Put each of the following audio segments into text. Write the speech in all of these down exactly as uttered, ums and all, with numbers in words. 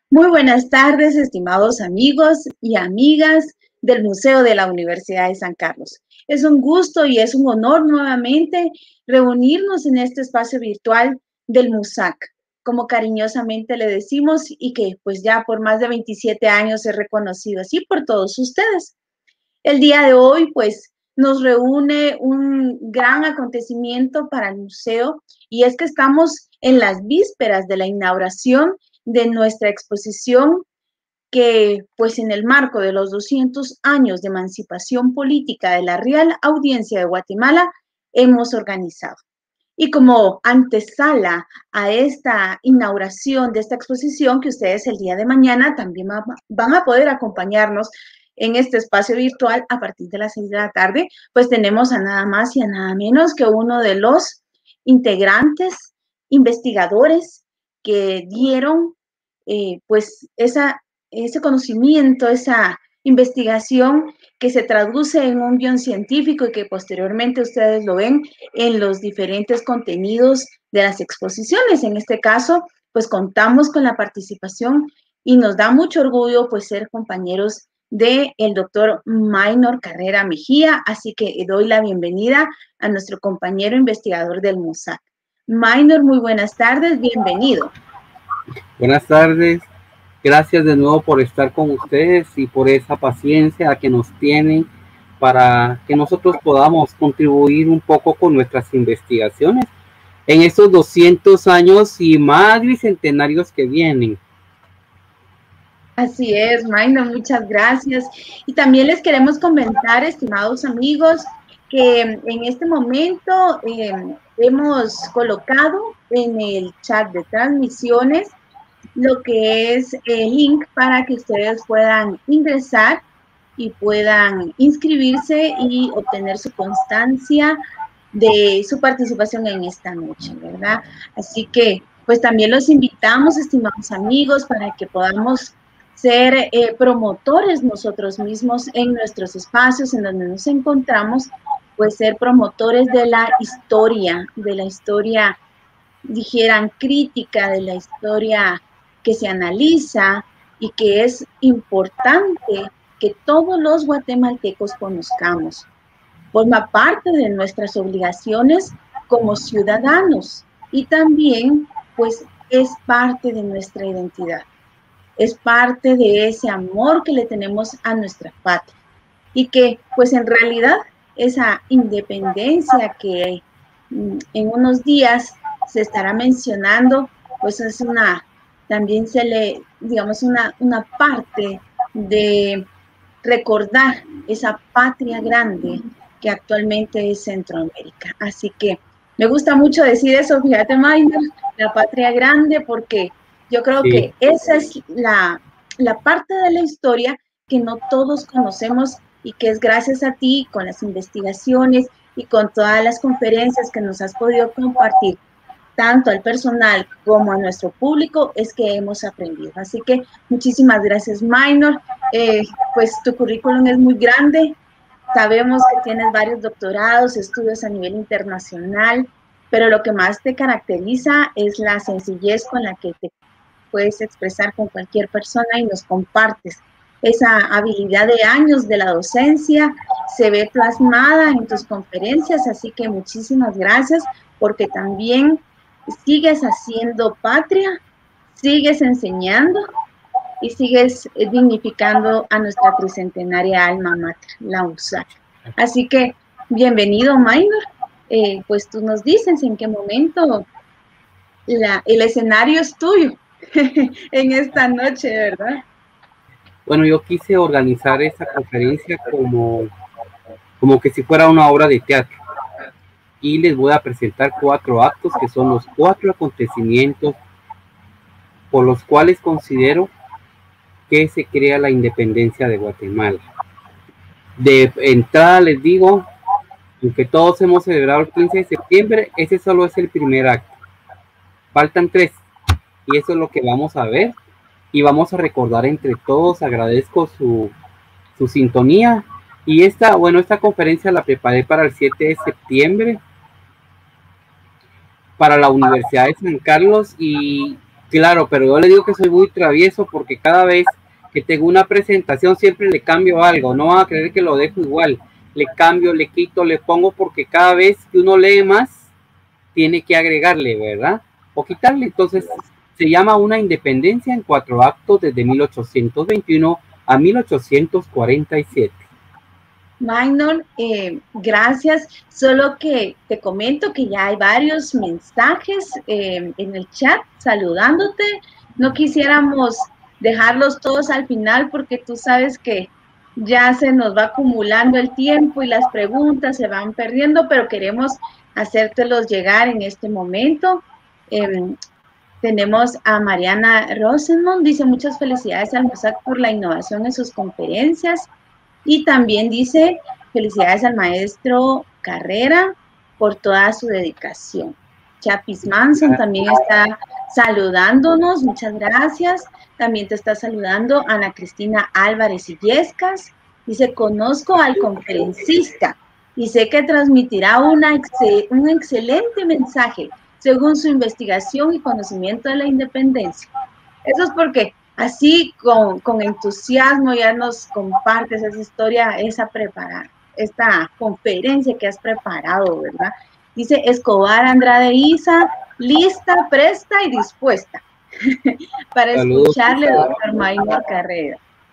Muy buenas tardes, estimados amigos y amigas del Museo de la Universidad de San Carlos. Es un gusto y es un honor nuevamente reunirnos en este espacio virtual del MUSAC, como cariñosamente le decimos, y que pues ya por más de veintisiete años es reconocido así por todos ustedes. El día de hoy pues nos reúne un gran acontecimiento para el museo, y es que estamos en las vísperas de la inauguración de nuestra exposición que, pues en el marco de los doscientos años de emancipación política de la Real Audiencia de Guatemala, hemos organizado. Y como antesala a esta inauguración de esta exposición, que ustedes el día de mañana también van a poder acompañarnos en este espacio virtual a partir de las seis de la tarde, pues tenemos a nada más y a nada menos que uno de los integrantes, investigadores que dieron eh, pues esa, ese conocimiento, esa investigación que se traduce en un guión científico y que posteriormente ustedes lo ven en los diferentes contenidos de las exposiciones. En este caso, pues contamos con la participación y nos da mucho orgullo pues ser compañeros del doctor Maynor Carrera Mejía, así que doy la bienvenida a nuestro compañero investigador del MUSAC. Maynor, muy buenas tardes, bienvenido. Buenas tardes, gracias de nuevo por estar con ustedes y por esa paciencia que nos tienen para que nosotros podamos contribuir un poco con nuestras investigaciones en estos doscientos años y más bicentenarios que vienen. Así es, Maynor, muchas gracias. Y también les queremos comentar, estimados amigos, que en este momento eh, hemos colocado en el chat de transmisiones lo que es el link para que ustedes puedan ingresar y puedan inscribirse y obtener su constancia de su participación en esta noche, ¿verdad? Así que, pues también los invitamos, estimados amigos, para que podamos ser eh, promotores nosotros mismos en nuestros espacios en donde nos encontramos, pues ser promotores de la historia, de la historia, dijeran, crítica, de la historia que se analiza y que es importante que todos los guatemaltecos conozcamos. Forma parte de nuestras obligaciones como ciudadanos y también, pues, es parte de nuestra identidad. Es parte de ese amor que le tenemos a nuestra patria y que, pues, en realidad, esa independencia que en unos días se estará mencionando, pues es una, también se le, digamos, una, una parte de recordar esa patria grande que actualmente es Centroamérica. Así que me gusta mucho decir eso, fíjate, Maynor, la patria grande, porque yo creo sí. que esa es la, la parte de la historia que no todos conocemos y que es gracias a ti, con las investigaciones y con todas las conferencias que nos has podido compartir, tanto al personal como a nuestro público, es que hemos aprendido. Así que muchísimas gracias, Maynor. Eh, pues tu currículum es muy grande. Sabemos que tienes varios doctorados, estudios a nivel internacional, pero lo que más te caracteriza es la sencillez con la que te puedes expresar con cualquier persona y nos compartes. Esa habilidad de años de la docencia se ve plasmada en tus conferencias, así que muchísimas gracias, porque también sigues haciendo patria, sigues enseñando y sigues dignificando a nuestra tricentenaria alma mater, la USAC. Así que, bienvenido, Maynor. Eh, pues tú nos dices en qué momento la, el escenario es tuyo en esta noche, ¿verdad? Bueno, yo quise organizar esta conferencia como, como que si fuera una obra de teatro. Y les voy a presentar cuatro actos que son los cuatro acontecimientos por los cuales considero que se crea la independencia de Guatemala. De entrada les digo, aunque todos hemos celebrado el quince de septiembre, ese solo es el primer acto. Faltan tres, y eso es lo que vamos a ver, y vamos a recordar entre todos. Agradezco su, su sintonía, y esta, bueno, esta conferencia la preparé para el siete de septiembre, para la Universidad de San Carlos, y Claro, pero yo le digo que soy muy travieso porque cada vez que tengo una presentación siempre le cambio algo, no van a creer que lo dejo igual, le cambio, le quito, le pongo porque cada vez que uno lee más, tiene que agregarle, ¿verdad? O quitarle, entonces se llama Una independencia en cuatro actos desde mil ochocientos veintiuno a mil ochocientos cuarenta y siete. Minor, eh, gracias. Solo que te comento que ya hay varios mensajes eh, en el chat saludándote. No quisiéramos dejarlos todos al final porque tú sabes que ya se nos va acumulando el tiempo y las preguntas se van perdiendo, pero queremos hacértelos llegar en este momento. Eh, tenemos a Mariana Rosenmond, dice muchas felicidades al MUSAC por la innovación en sus conferencias. Y también dice, felicidades al maestro Carrera por toda su dedicación. Chapis Manson también está saludándonos, muchas gracias. También te está saludando Ana Cristina Álvarez Illescas. Dice, conozco al conferencista y sé que transmitirá una ex- un excelente mensaje según su investigación y conocimiento de la independencia. Eso es porque así con, con entusiasmo ya nos compartes esa historia, esa preparada, esta conferencia que has preparado, ¿verdad? Dice Escobar Andrade Isa, lista, presta y dispuesta para Saludos, escucharle, doctor Maynor Carrera.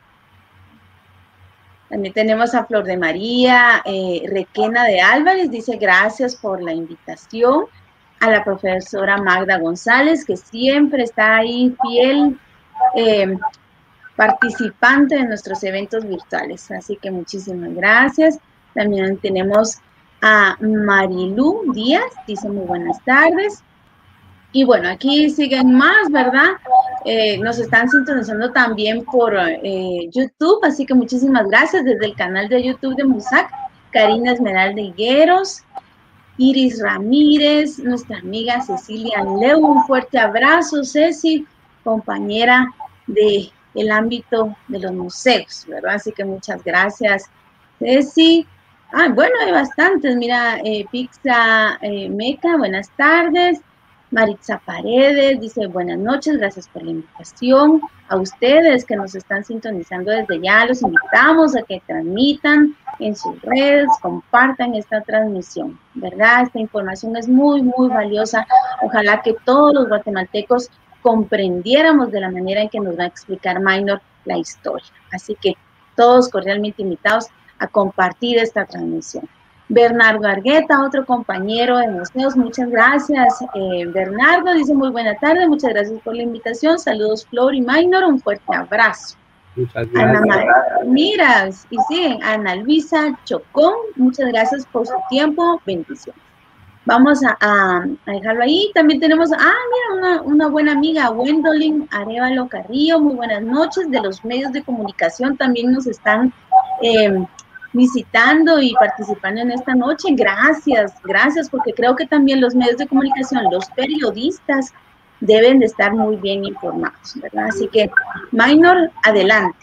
También tenemos a Flor de María, eh, Requena de Álvarez, dice gracias por la invitación. A la profesora Magda González, que siempre está ahí fiel, eh, participante de nuestros eventos virtuales. Así que muchísimas gracias. También tenemos a Marilú Díaz, dice muy buenas tardes. Y bueno, aquí siguen más, ¿verdad? Eh, nos están sintonizando también por eh, YouTube, así que muchísimas gracias desde el canal de YouTube de MUSAC. Karina Esmeralda Higueros, Iris Ramírez, nuestra amiga Cecilia Leu, un fuerte abrazo, Ceci, compañera de el ámbito de los museos, ¿verdad? Así que muchas gracias, Ceci. Ah, bueno, hay bastantes, mira, eh, Pizza eh, Meca, buenas tardes. Maritza Paredes dice buenas noches, gracias por la invitación. A ustedes que nos están sintonizando desde ya, los invitamos a que transmitan en sus redes, compartan esta transmisión, ¿verdad? Esta información es muy, muy valiosa. Ojalá que todos los guatemaltecos comprendiéramos de la manera en que nos va a explicar Maynor la historia. Así que todos cordialmente invitados a compartir esta transmisión. Bernardo Argueta, otro compañero de museos, muchas gracias. Eh, Bernardo dice muy buena tarde, muchas gracias por la invitación. Saludos Flor y Maynor, un fuerte abrazo. Muchas gracias. Ana, mira, y siguen, Ana Luisa Chocón, muchas gracias por su tiempo, bendiciones. Vamos a, a, a dejarlo ahí. También tenemos, ah, mira, una, una buena amiga, Wendolyn Arevalo Carrillo, muy buenas noches. De los medios de comunicación también nos están eh, visitando y participando en esta noche. Gracias, gracias, porque creo que también los medios de comunicación, los periodistas, deben de estar muy bien informados, ¿verdad? Así que, Maynor, adelante.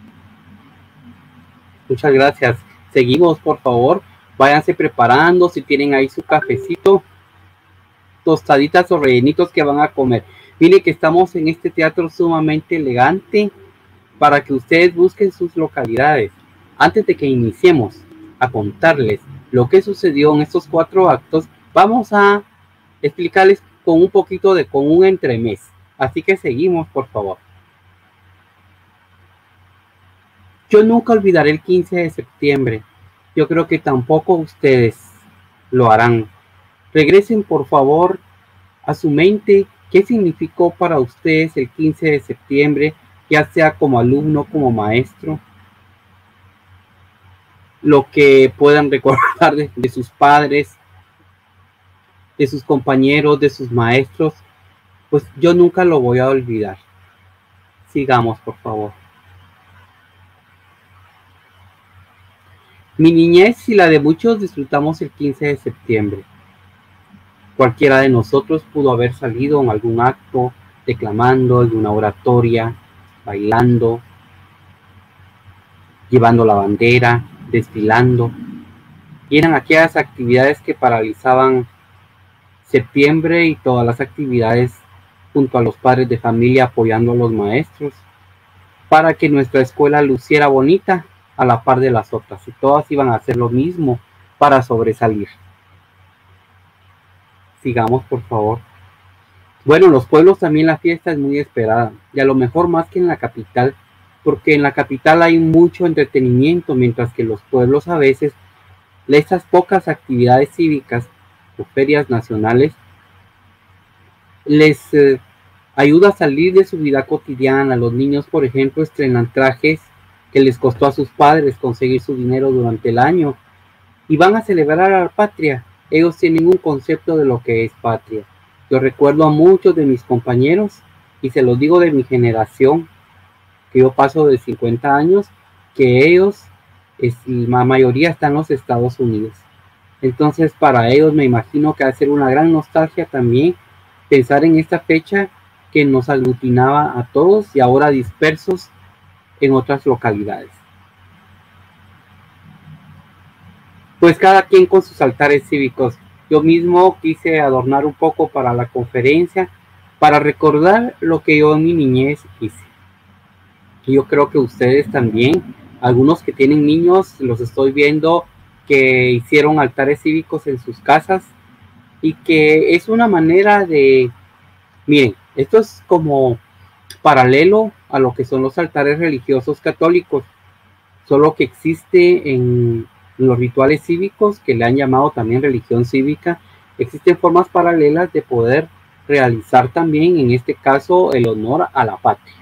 Muchas gracias. Seguimos, por favor. Váyanse preparando, si tienen ahí su cafecito, tostaditas o rellenitos que van a comer. Mire que estamos en este teatro sumamente elegante para que ustedes busquen sus localidades. Antes de que iniciemos a contarles lo que sucedió en estos cuatro actos, vamos a explicarles con un poquito de, con un entremés. Así que seguimos, por favor. Yo nunca olvidaré el quince de septiembre. Yo creo que tampoco ustedes lo harán. Regresen, por favor, a su mente qué significó para ustedes el quince de septiembre, ya sea como alumno, como maestro. Lo que puedan recordar de, de sus padres, de sus compañeros, de sus maestros, pues yo nunca lo voy a olvidar. Sigamos, por favor. Mi niñez y la de muchos disfrutamos el quince de septiembre. Cualquiera de nosotros pudo haber salido en algún acto, declamando en una oratoria, bailando, llevando la bandera, desfilando. Y eran aquellas actividades que paralizaban septiembre y todas las actividades junto a los padres de familia apoyando a los maestros, para que nuestra escuela luciera bonita a la par de las otras, y todas iban a hacer lo mismo para sobresalir. Sigamos, por favor. Bueno, en los pueblos también la fiesta es muy esperada, y a lo mejor más que en la capital, porque en la capital hay mucho entretenimiento, mientras que en los pueblos a veces estas pocas actividades cívicas o ferias nacionales les eh, ayuda a salir de su vida cotidiana. Los niños, por ejemplo, estrenan trajes que les costó a sus padres conseguir su dinero durante el año y van a celebrar a la patria. Ellos tienen un concepto de lo que es patria. Yo recuerdo a muchos de mis compañeros, y se los digo de mi generación, que yo paso de cincuenta años, que ellos, es, la mayoría están en los Estados Unidos. Entonces, para ellos me imagino que va a ser una gran nostalgia también pensar en esta fecha que nos aglutinaba a todos y ahora dispersos en otras localidades. Pues cada quien con sus altares cívicos. Yo mismo quise adornar un poco para la conferencia, para recordar lo que yo en mi niñez hice. Y yo creo que ustedes también, algunos que tienen niños, los estoy viendo que hicieron altares cívicos en sus casas, y que es una manera de, miren, esto es como paralelo a lo que son los altares religiosos católicos, solo que existe en los rituales cívicos, que le han llamado también religión cívica. Existen formas paralelas de poder realizar también, en este caso, el honor a la patria.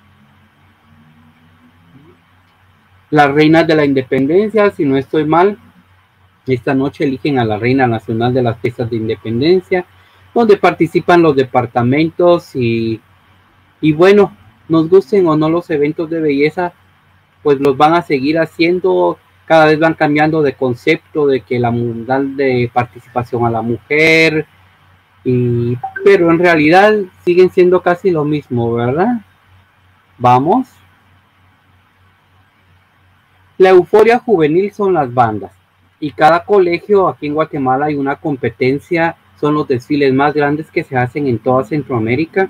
Las reinas de la independencia, si no estoy mal, esta noche eligen a la reina nacional de las fiestas de independencia, donde participan los departamentos y, y bueno, nos gusten o no los eventos de belleza, pues los van a seguir haciendo. Cada vez van cambiando de concepto, de que la mundial de participación a la mujer, y, pero en realidad siguen siendo casi lo mismo, ¿verdad? Vamos. La euforia juvenil son las bandas, y cada colegio aquí en Guatemala hay una competencia, son los desfiles más grandes que se hacen en toda Centroamérica,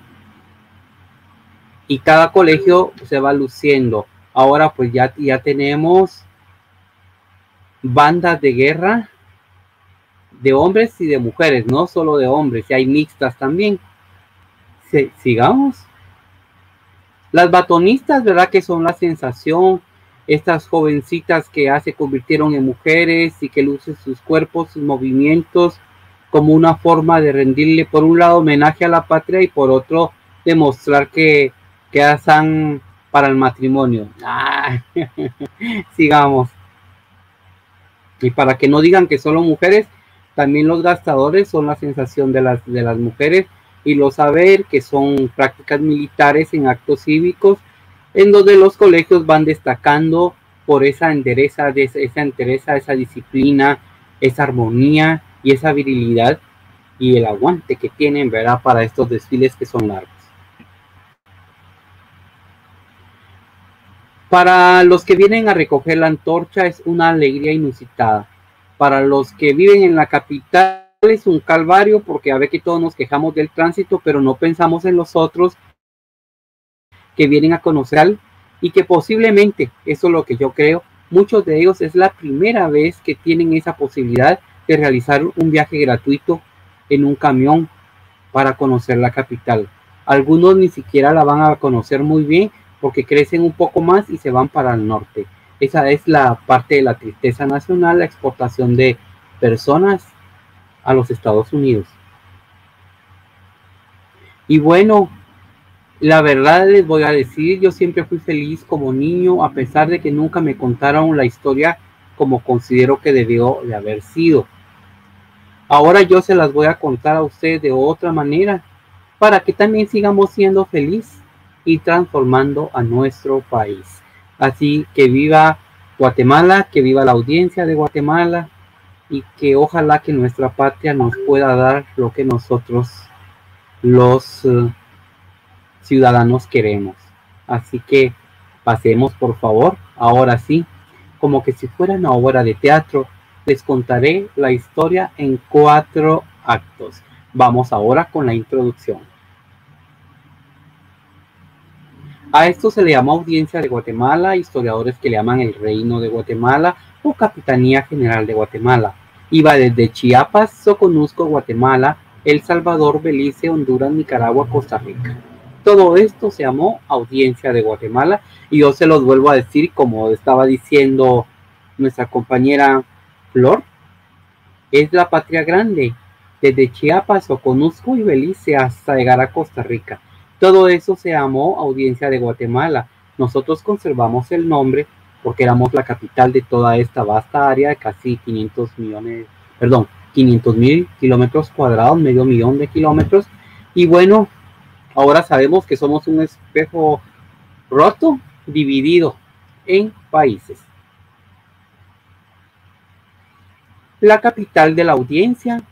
y cada colegio se va luciendo. Ahora pues ya, ya tenemos bandas de guerra de hombres y de mujeres, no solo de hombres, y hay mixtas también. Sí, sigamos. Las batonistas, ¿verdad? Que son la sensación, estas jovencitas que ya se convirtieron en mujeres y que lucen sus cuerpos, sus movimientos, como una forma de rendirle, por un lado, homenaje a la patria, y por otro, demostrar que, que ya están para el matrimonio. Ah, sigamos. Y para que no digan que solo mujeres, también los gastadores son la sensación de las, de las mujeres, y los saber que son prácticas militares en actos cívicos, en donde los colegios van destacando por esa entereza, esa entereza, esa disciplina, esa armonía y esa virilidad y el aguante que tienen, ¿verdad?, para estos desfiles que son largos. Para los que vienen a recoger la antorcha es una alegría inusitada. Para los que viven en la capital es un calvario, porque a ver que todos nos quejamos del tránsito, pero no pensamos en los otros que vienen a conocer, y que posiblemente, eso es lo que yo creo, muchos de ellos es la primera vez que tienen esa posibilidad de realizar un viaje gratuito en un camión para conocer la capital. Algunos ni siquiera la van a conocer muy bien, porque crecen un poco más y se van para el norte. Esa es la parte de la tristeza nacional, la exportación de personas a los Estados Unidos. Y bueno, la verdad les voy a decir, yo siempre fui feliz como niño, a pesar de que nunca me contaron la historia como considero que debió de haber sido. Ahora yo se las voy a contar a ustedes de otra manera, para que también sigamos siendo felices y transformando a nuestro país. Así que viva Guatemala, que viva la audiencia de Guatemala, y que ojalá que nuestra patria nos pueda dar lo que nosotros los uh, ciudadanos queremos. Así que pasemos, por favor, ahora sí, como que si fuera una obra de teatro, les contaré la historia en cuatro actos. Vamos ahora con la introducción. A esto se le llama Audiencia de Guatemala, historiadores que le llaman el Reino de Guatemala o Capitanía General de Guatemala. Iba desde Chiapas, Soconusco, Guatemala, El Salvador, Belice, Honduras, Nicaragua, Costa Rica. Todo esto se llamó Audiencia de Guatemala y yo se los vuelvo a decir, como estaba diciendo nuestra compañera Flor, es la patria grande, desde Chiapas, Soconusco y Belice hasta llegar a Costa Rica. Todo eso se llamó Audiencia de Guatemala. Nosotros conservamos el nombre porque éramos la capital de toda esta vasta área de casi quinientos millones, perdón, quinientos mil kilómetros cuadrados, medio millón de kilómetros. Y bueno, ahora sabemos que somos un espejo roto, dividido en países. La capital de la audiencia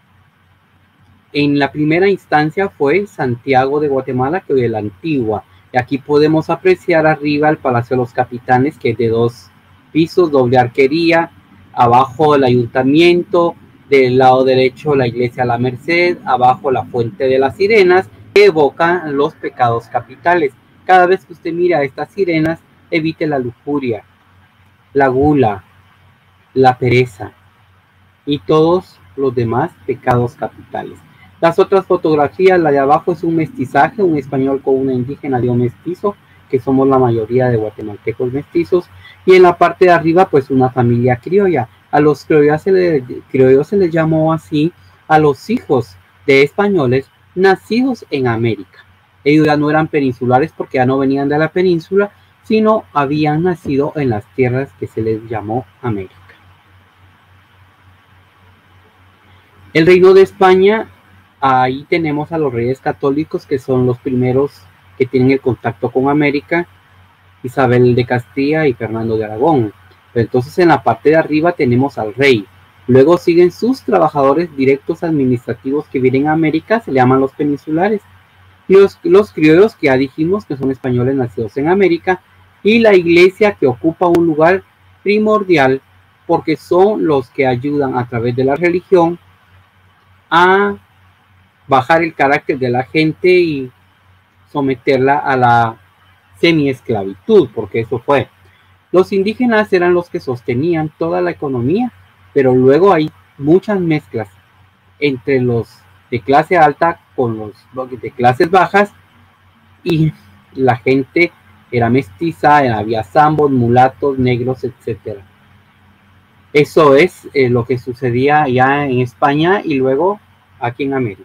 en la primera instancia fue Santiago de Guatemala, que hoy es la Antigua. Y aquí podemos apreciar arriba el Palacio de los Capitanes, que es de dos pisos, doble arquería, abajo el ayuntamiento, del lado derecho la iglesia La Merced, abajo la Fuente de las Sirenas, que evocan los pecados capitales. Cada vez que usted mira estas sirenas, evite la lujuria, la gula, la pereza y todos los demás pecados capitales. Las otras fotografías, la de abajo es un mestizaje, un español con una indígena de un mestizo, que somos la mayoría de guatemaltecos mestizos, y en la parte de arriba pues una familia criolla. A los criollos se les, criollos se les llamó así a los hijos de españoles nacidos en América. Ellos ya no eran peninsulares porque ya no venían de la península, sino habían nacido en las tierras que se les llamó América. El Reino de España, ahí tenemos a los reyes católicos, que son los primeros que tienen el contacto con América, Isabel de Castilla y Fernando de Aragón. Pero entonces en la parte de arriba tenemos al rey. Luego siguen sus trabajadores directos administrativos que vienen a América, se le llaman los peninsulares. Y los, los criollos, que ya dijimos que son españoles nacidos en América. Y la iglesia, que ocupa un lugar primordial porque son los que ayudan a través de la religión a bajar el carácter de la gente y someterla a la semi-esclavitud, porque eso fue. Los indígenas eran los que sostenían toda la economía, pero luego hay muchas mezclas entre los de clase alta con los de clases bajas, y la gente era mestiza, había zambos, mulatos, negros, etcétera. Eso es eh, lo que sucedía ya en España y luego aquí en América.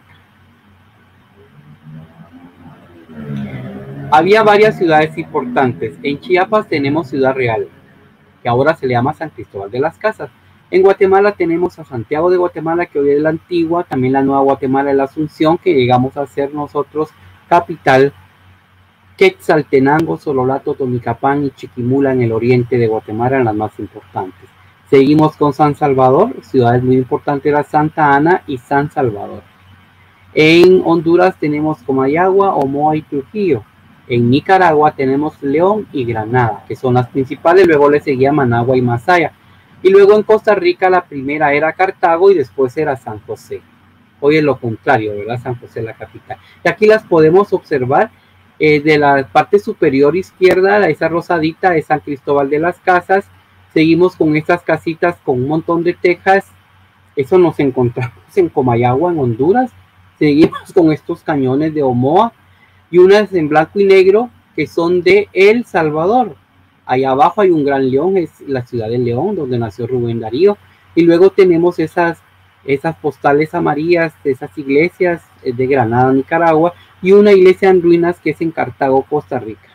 Había varias ciudades importantes. En Chiapas tenemos Ciudad Real, que ahora se le llama San Cristóbal de las Casas. En Guatemala tenemos a Santiago de Guatemala, que hoy es la Antigua, también la Nueva Guatemala, la Asunción, que llegamos a ser nosotros capital. Quetzaltenango, Sololato, Tomicapán y Chiquimula en el oriente de Guatemala eran las más importantes. Seguimos con San Salvador, ciudades muy importantes era Santa Ana y San Salvador. En Honduras tenemos Comayagua, Omoa y Trujillo. En Nicaragua tenemos León y Granada, que son las principales. Luego le seguía Managua y Masaya. Y luego en Costa Rica la primera era Cartago y después era San José. Hoy es lo contrario, ¿verdad? San José la capital. Y aquí las podemos observar. Eh, de la parte superior izquierda, esa rosadita es San Cristóbal de las Casas. Seguimos con estas casitas con un montón de tejas. Eso nos encontramos en Comayagua, en Honduras. Seguimos con estos cañones de Omoa y unas en blanco y negro que son de El Salvador. Allá abajo hay un gran león, es la ciudad de León, donde nació Rubén Darío. Y luego tenemos esas, esas postales amarillas de esas iglesias de Granada, Nicaragua, y una iglesia en ruinas que es en Cartago, Costa Rica.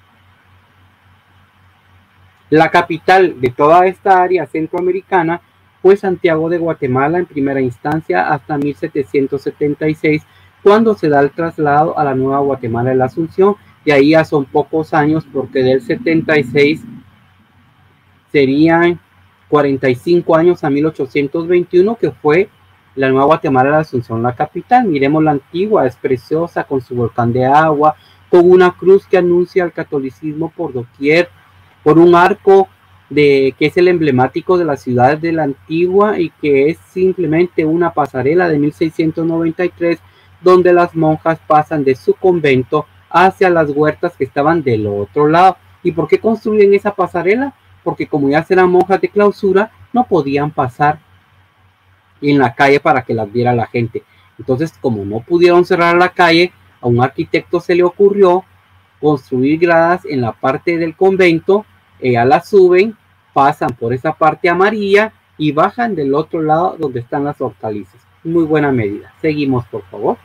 La capital de toda esta área centroamericana fue Santiago de Guatemala en primera instancia hasta mil setecientos setenta y seis, cuando se da el traslado a la Nueva Guatemala de la Asunción, y ahí ya son pocos años, porque del setenta y seis serían cuarenta y cinco años a mil ochocientos veintiuno, que fue la Nueva Guatemala de la Asunción, la capital. Miremos la Antigua, es preciosa, con su volcán de agua, con una cruz que anuncia el catolicismo por doquier, por un arco de, que es el emblemático de las ciudades de la Antigua y que es simplemente una pasarela de mil seiscientos noventa y tres, donde las monjas pasan de su convento hacia las huertas que estaban del otro lado. ¿Y por qué construyen esa pasarela? Porque como ya eran monjas de clausura, no podían pasar en la calle para que las viera la gente. Entonces, como no pudieron cerrar la calle, a un arquitecto se le ocurrió construir gradas en la parte del convento, ellas las suben, pasan por esa parte amarilla y bajan del otro lado donde están las hortalizas. Muy buena medida. Seguimos, por favor.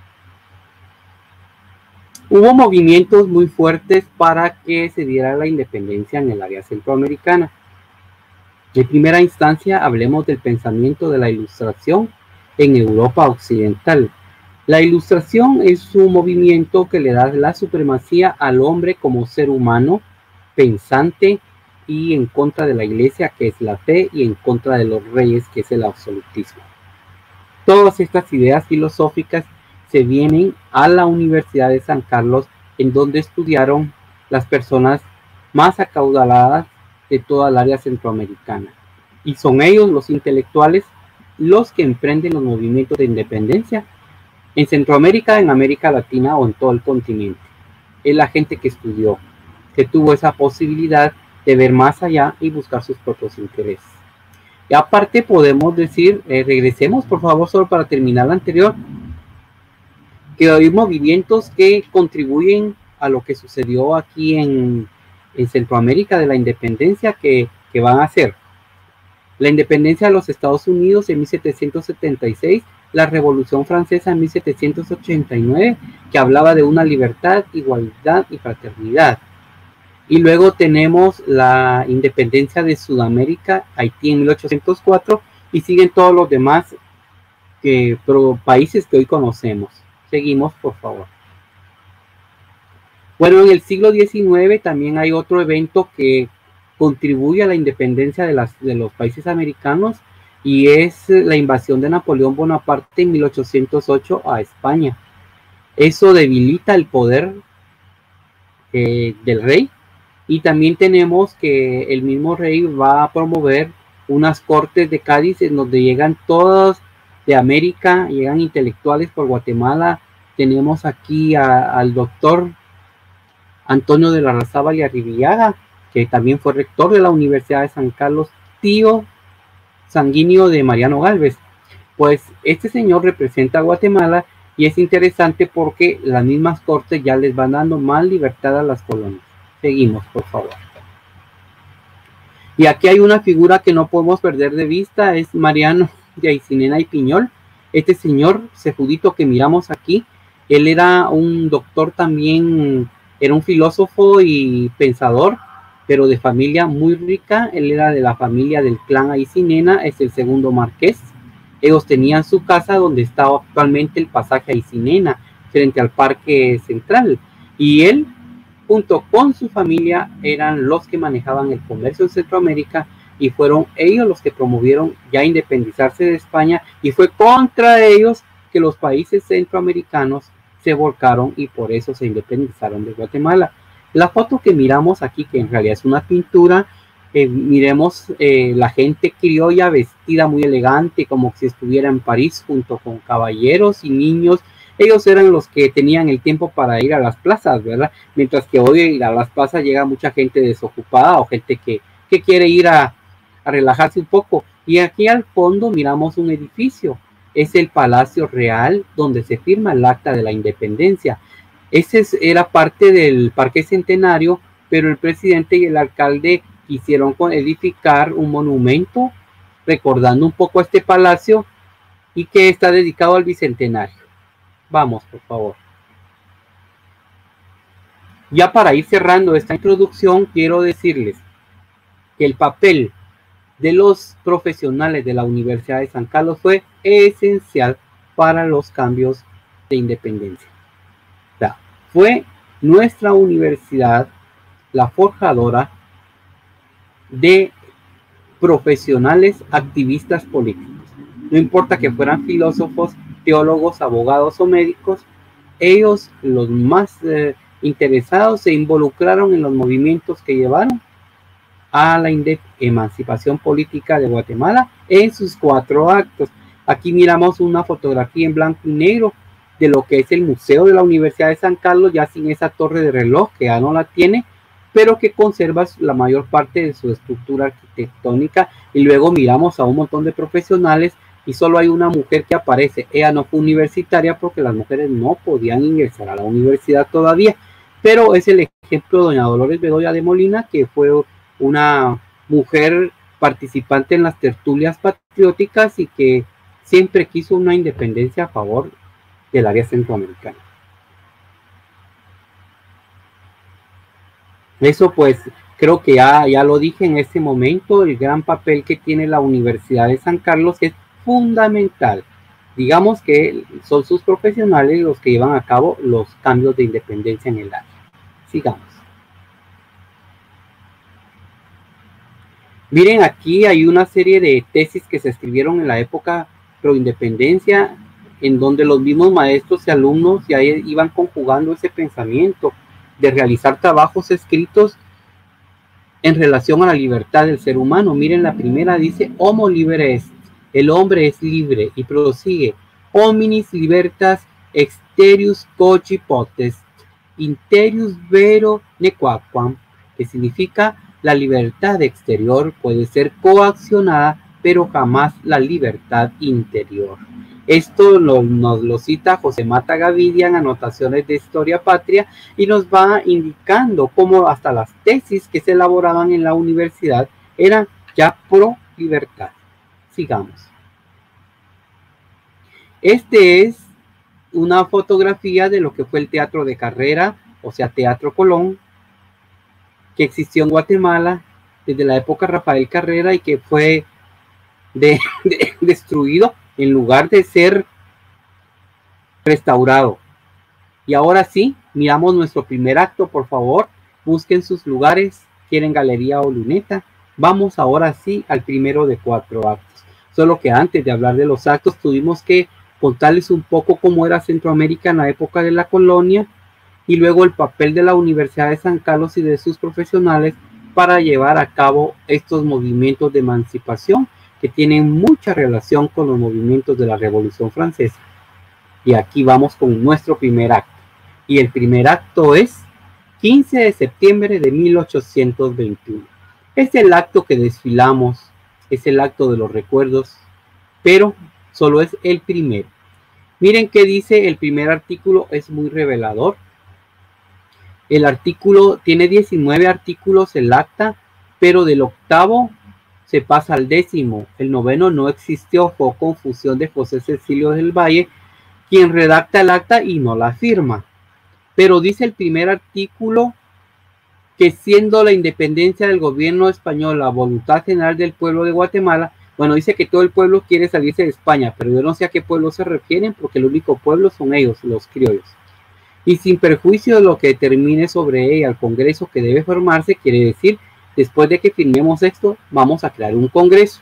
Hubo movimientos muy fuertes para que se diera la independencia en el área centroamericana. En primera instancia, hablemos del pensamiento de la Ilustración en Europa Occidental. La Ilustración es un movimiento que le da la supremacía al hombre como ser humano, pensante, y en contra de la iglesia, que es la fe, y en contra de los reyes, que es el absolutismo. Todas estas ideas filosóficas se vienen a la Universidad de San Carlos, en donde estudiaron las personas más acaudaladas de toda el área centroamericana. Y son ellos, los intelectuales, los que emprenden los movimientos de independencia en Centroamérica, en América Latina o en todo el continente. Es la gente que estudió, que tuvo esa posibilidad de ver más allá y buscar sus propios intereses. Y aparte podemos decir, eh, regresemos por favor solo para terminar la anterior, que hay movimientos que contribuyen a lo que sucedió aquí en, en Centroamérica de la independencia, que, que van a ser la independencia de los Estados Unidos en mil setecientos setenta y seis, la Revolución Francesa en mil setecientos ochenta y nueve, que hablaba de una libertad, igualdad y fraternidad. Y luego tenemos la independencia de Sudamérica, Haití en mil ochocientos cuatro, y siguen todos los demás que, pro, países que hoy conocemos. Seguimos, por favor. Bueno, en el siglo diecinueve también hay otro evento que contribuye a la independencia de, las, de los países americanos, y es la invasión de Napoleón Bonaparte en mil ochocientos ocho a España. Eso debilita el poder eh, del rey, y también tenemos que el mismo rey va a promover unas cortes de Cádiz en donde llegan todos de América, llegan intelectuales por Guatemala. Tenemos aquí a, al doctor Antonio de Larrazábal y Arribillaga, que también fue rector de la Universidad de San Carlos, tío sanguíneo de Mariano Gálvez. Pues este señor representa a Guatemala, y es interesante porque las mismas cortes ya les van dando más libertad a las colonias. Seguimos, por favor. Y aquí hay una figura que no podemos perder de vista, es Mariano de Aycinena y Piñol. Este señor Cejudito que miramos aquí, él era un doctor también, era un filósofo y pensador, pero de familia muy rica. Él era de la familia del clan Aycinena, es el segundo marqués. Ellos tenían su casa donde está actualmente el pasaje Aycinena, frente al Parque Central. Y él, junto con su familia, eran los que manejaban el comercio en Centroamérica, y fueron ellos los que promovieron ya independizarse de España, y fue contra ellos que los países centroamericanos se volcaron y por eso se independizaron de Guatemala. La foto que miramos aquí, que en realidad es una pintura, eh, miremos eh, la gente criolla vestida muy elegante, como si estuviera en París, junto con caballeros y niños. Ellos eran los que tenían el tiempo para ir a las plazas, ¿verdad? Mientras que hoy a las plazas llega mucha gente desocupada o gente que, que quiere ir a, a relajarse un poco. Y aquí al fondo miramos un edificio. Es el Palacio Real, donde se firma el Acta de la Independencia. Ese es, era parte del Parque Centenario, pero el presidente y el alcalde quisieron edificar un monumento recordando un poco a este palacio, y que está dedicado al Bicentenario. Vamos, por favor. Ya para ir cerrando esta introducción, quiero decirles que el papel de los profesionales de la Universidad de San Carlos fue esencial para los cambios de independencia. O sea, fue nuestra universidad la forjadora de profesionales activistas políticos. No importa que fueran filósofos, teólogos, abogados o médicos, ellos, los más eh, interesados, se involucraron en los movimientos que llevaron a la emancipación política de Guatemala en sus cuatro actos. Aquí miramos una fotografía en blanco y negro de lo que es el Museo de la Universidad de San Carlos, ya sin esa torre de reloj que ya no la tiene, pero que conserva la mayor parte de su estructura arquitectónica. Y luego miramos a un montón de profesionales y solo hay una mujer que aparece. Ella no fue universitaria porque las mujeres no podían ingresar a la universidad todavía, pero es el ejemplo de doña Dolores Bedoya de Molina, que fue una mujer participante en las tertulias patrióticas y que siempre quiso una independencia a favor del área centroamericana. Eso pues creo que ya, ya lo dije en este momento, el gran papel que tiene la Universidad de San Carlos es fundamental. Digamos que son sus profesionales los que llevan a cabo los cambios de independencia en el área. Sigamos. Miren, aquí hay una serie de tesis que se escribieron en la época proindependencia, en donde los mismos maestros y alumnos ya iban conjugando ese pensamiento de realizar trabajos escritos en relación a la libertad del ser humano. Miren, la primera dice, homo liber est, el hombre es libre, y prosigue, hominis libertas exterius cogi potest, interius vero nequaquam, que significa la libertad exterior puede ser coaccionada, pero jamás la libertad interior. Esto lo, nos lo cita José Mata Gavidia en Anotaciones de Historia Patria y nos va indicando cómo hasta las tesis que se elaboraban en la universidad eran ya pro libertad. Sigamos. Este es una fotografía de lo que fue el Teatro de Carrera, o sea, Teatro Colón, que existió en Guatemala desde la época Rafael Carrera y que fue de, de, destruido en lugar de ser restaurado. Y ahora sí, miramos nuestro primer acto, por favor, busquen sus lugares, quieren galería o luneta. Vamos ahora sí al primero de cuatro actos. Solo que antes de hablar de los actos, tuvimos que contarles un poco cómo era Centroamérica en la época de la colonia y luego el papel de la Universidad de San Carlos y de sus profesionales para llevar a cabo estos movimientos de emancipación que tienen mucha relación con los movimientos de la Revolución Francesa. Y aquí vamos con nuestro primer acto. Y el primer acto es quince de septiembre de mil ochocientos veintiuno. Es el acto que desfilamos, es el acto de los recuerdos, pero solo es el primero. Miren qué dice el primer artículo, es muy revelador. El artículo tiene diecinueve artículos, el acta, pero del octavo se pasa al décimo. El noveno no existió, fue confusión de José Cecilio del Valle, quien redacta el acta y no la firma. Pero dice el primer artículo que siendo la independencia del gobierno español la voluntad general del pueblo de Guatemala, bueno, dice que todo el pueblo quiere salirse de España, pero yo no sé a qué pueblo se refieren porque el único pueblo son ellos, los criollos. Y sin perjuicio de lo que determine sobre ella el Congreso que debe formarse, quiere decir, después de que firmemos esto, vamos a crear un Congreso.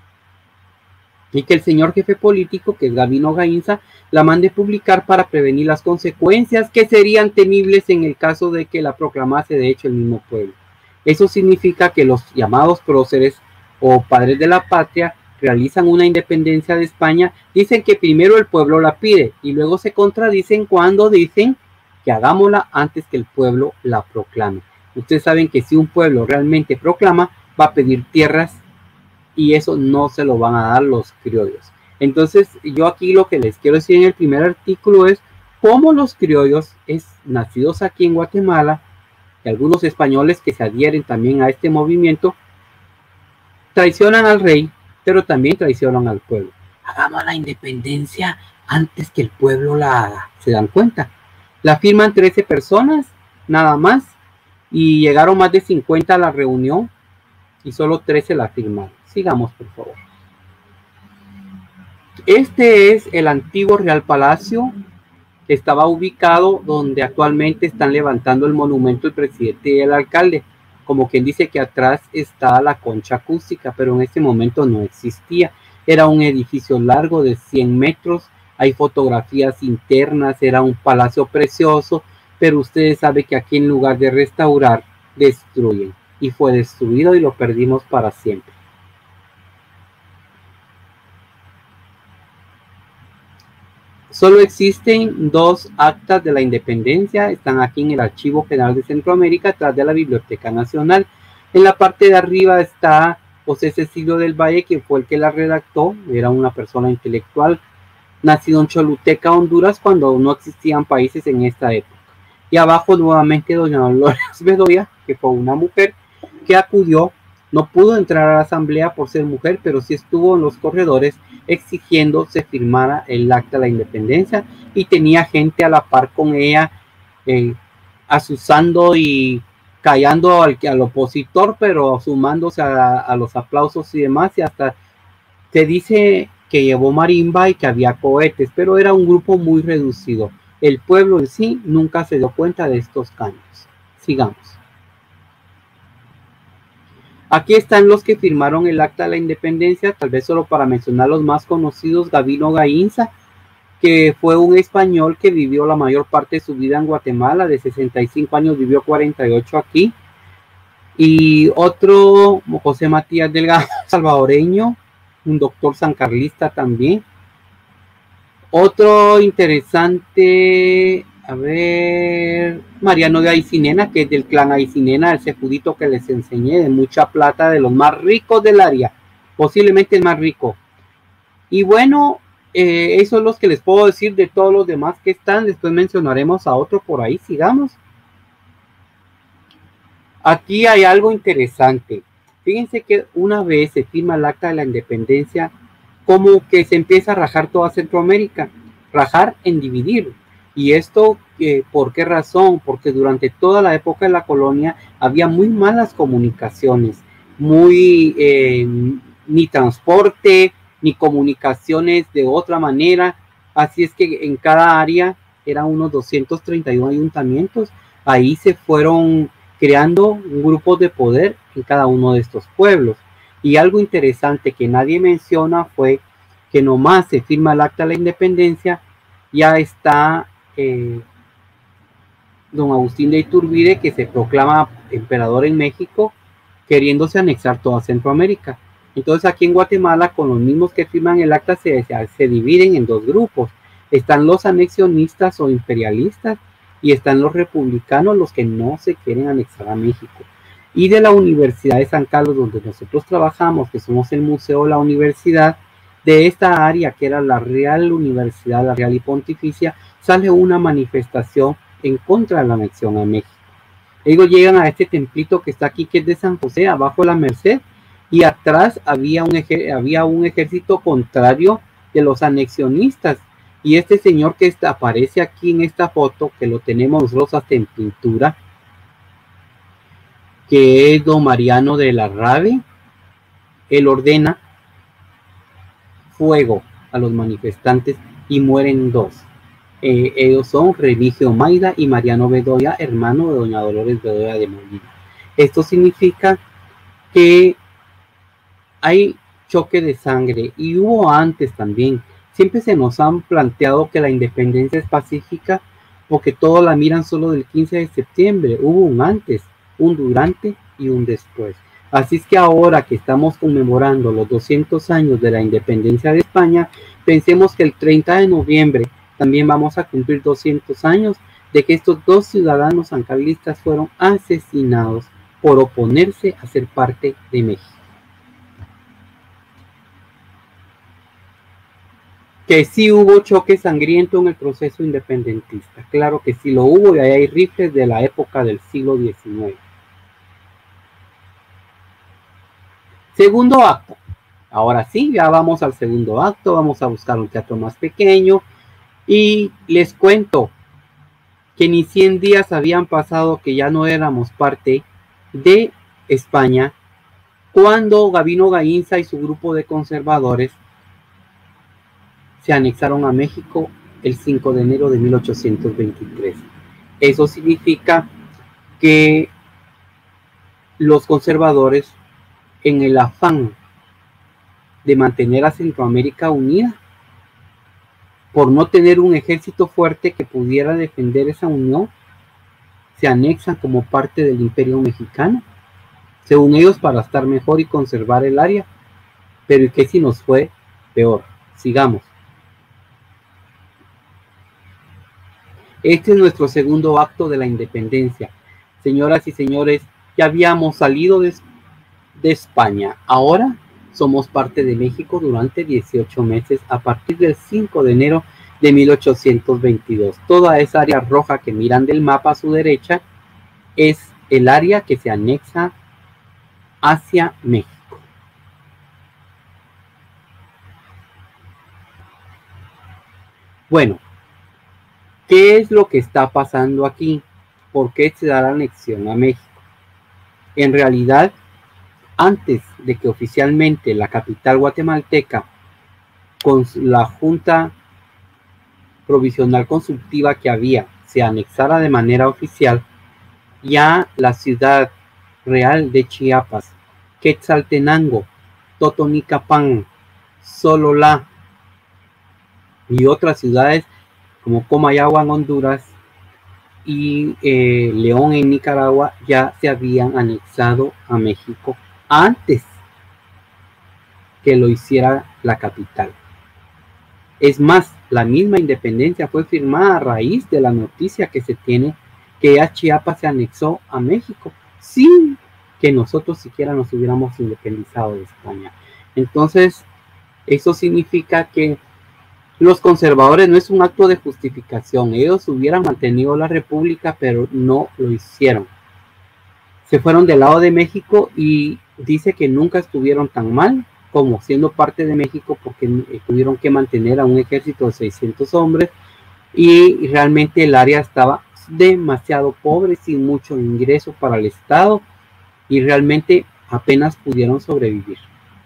Y que el señor jefe político, que es Gabino Gainza, la mande publicar para prevenir las consecuencias que serían temibles en el caso de que la proclamase de hecho el mismo pueblo. Eso significa que los llamados próceres o padres de la patria realizan una independencia de España, dicen que primero el pueblo la pide y luego se contradicen cuando dicen que hagámosla antes que el pueblo la proclame. Ustedes saben que si un pueblo realmente proclama, va a pedir tierras y eso no se lo van a dar los criollos. Entonces, yo aquí lo que les quiero decir en el primer artículo es cómo los criollos es, nacidos aquí en Guatemala, y algunos españoles que se adhieren también a este movimiento, traicionan al rey, pero también traicionan al pueblo. Hagamos la independencia antes que el pueblo la haga. ¿Se dan cuenta? La firman trece personas, nada más, y llegaron más de cincuenta a la reunión y solo trece la firmaron. Sigamos, por favor. Este es el antiguo Real Palacio, que estaba ubicado donde actualmente están levantando el monumento del presidente y el alcalde. Como quien dice que atrás está la concha acústica, pero en ese momento no existía. Era un edificio largo de cien metros, hay fotografías internas, era un palacio precioso, pero ustedes saben que aquí en lugar de restaurar, destruyen. Y fue destruido y lo perdimos para siempre. solo existen dos actas de la independencia, están aquí en el Archivo General de Centroamérica, atrás de la Biblioteca Nacional. En la parte de arriba está José Cecilio del Valle, que fue el que la redactó, era una persona intelectual, nacido en Choluteca, Honduras, cuando no existían países en esta época. Y abajo nuevamente doña Dolores Bedoya, que fue una mujer que acudió, no pudo entrar a la asamblea por ser mujer, pero sí estuvo en los corredores exigiendo se firmara el acta de la independencia, y tenía gente a la par con ella, eh, asusando y callando al, al opositor, pero sumándose a, a los aplausos y demás, y hasta se dice que llevó marimba y que había cohetes, pero era un grupo muy reducido. El pueblo en sí nunca se dio cuenta de estos cambios. Sigamos. Aquí están los que firmaron el acta de la independencia, tal vez solo para mencionar los más conocidos: Gabino Gainza, que fue un español que vivió la mayor parte de su vida en Guatemala, de sesenta y cinco años vivió cuarenta y ocho aquí, y otro, José Matías Delgado, salvadoreño, un doctor sancarlista también. Otro interesante, a ver, Mariano de Aycinena, que es del clan Aycinena, ese judito que les enseñé, de mucha plata, de los más ricos del área, posiblemente el más rico. Y bueno, eh, esos son los que les puedo decir de todos los demás que están. Después mencionaremos a otro por ahí. Sigamos. Aquí hay algo interesante. Fíjense que una vez se firma el acta de la independencia, como que se empieza a rajar toda Centroamérica, rajar en dividir. Y esto, eh, ¿por qué razón? Porque durante toda la época de la colonia había muy malas comunicaciones, muy, eh, ni transporte, ni comunicaciones de otra manera. Así es que en cada área, eran unos doscientos treinta y uno ayuntamientos, ahí se fueron creando grupos de poder en cada uno de estos pueblos. Y algo interesante que nadie menciona fue que nomás se firma el acta de la independencia, ya está eh, don Agustín de Iturbide, que se proclama emperador en México, queriéndose anexar toda Centroamérica. Entonces aquí en Guatemala, con los mismos que firman el acta, se, se, se dividen en dos grupos. Están los anexionistas o imperialistas, y están los republicanos, los que no se quieren anexar a México. Y de la Universidad de San Carlos, donde nosotros trabajamos, que somos el museo de la universidad, de esta área que era la Real Universidad, la Real y Pontificia, sale una manifestación en contra de la anexión a México. Ellos llegan a este templito que está aquí, que es de San José, abajo de la Merced, y atrás había un, había un ejército contrario de los anexionistas. Y este señor que está, aparece aquí en esta foto, que lo tenemos nosotros hasta en pintura, que es don Mariano de la Rave, él ordena fuego a los manifestantes y mueren dos. Eh, ellos son Remigio Maida y Mariano Bedoya, hermano de doña Dolores Bedoya de Molina. Esto significa que hay choque de sangre, y hubo antes también. Siempre se nos han planteado que la independencia es pacífica porque todos la miran solo del quince de septiembre. Hubo un antes, un durante y un después. Así es que ahora que estamos conmemorando los doscientos años de la independencia de España, pensemos que el treinta de noviembre también vamos a cumplir doscientos años de que estos dos ciudadanos sancarlistas fueron asesinados por oponerse a ser parte de México. Que sí hubo choque sangriento en el proceso independentista, claro que sí lo hubo, y ahí hay rifles de la época del siglo diecinueve. Segundo acto. Ahora sí, ya vamos al segundo acto, vamos a buscar un teatro más pequeño, y les cuento que ni cien días habían pasado que ya no éramos parte de España, cuando Gabino Gainza y su grupo de conservadores se anexaron a México el cinco de enero de mil ochocientos veintitrés. Eso significa que los conservadores, en el afán de mantener a Centroamérica unida, por no tener un ejército fuerte que pudiera defender esa unión, se anexan como parte del Imperio Mexicano, según ellos, para estar mejor y conservar el área. Pero ¿y qué si nos fue peor? Sigamos. Este es nuestro segundo acto de la independencia. Señoras y señores, ya habíamos salido de, de España. Ahora somos parte de México durante dieciocho meses a partir del cinco de enero de mil ochocientos veintidós. Toda esa área roja que miran del mapa a su derecha es el área que se anexa hacia México. Bueno, ¿qué es lo que está pasando aquí? ¿Por qué se da la anexión a México? En realidad, antes de que oficialmente la capital guatemalteca, con la Junta Provisional Consultiva que había, se anexara de manera oficial, ya la ciudad real de Chiapas, Quetzaltenango, Totonicapán, Sololá y otras ciudades como Comayagua en Honduras y eh, León en Nicaragua ya se habían anexado a México antes que lo hiciera la capital. Es más, la misma independencia fue firmada a raíz de la noticia que se tiene que ya Chiapas se anexó a México sin que nosotros siquiera nos hubiéramos independizado de España. Entonces, eso significa que los conservadores no es un acto de justificación. Ellos hubieran mantenido la república, pero no lo hicieron. Se fueron del lado de México y dice que nunca estuvieron tan mal como siendo parte de México, porque tuvieron que mantener a un ejército de seiscientos hombres y realmente el área estaba demasiado pobre, sin mucho ingreso para el Estado, y realmente apenas pudieron sobrevivir.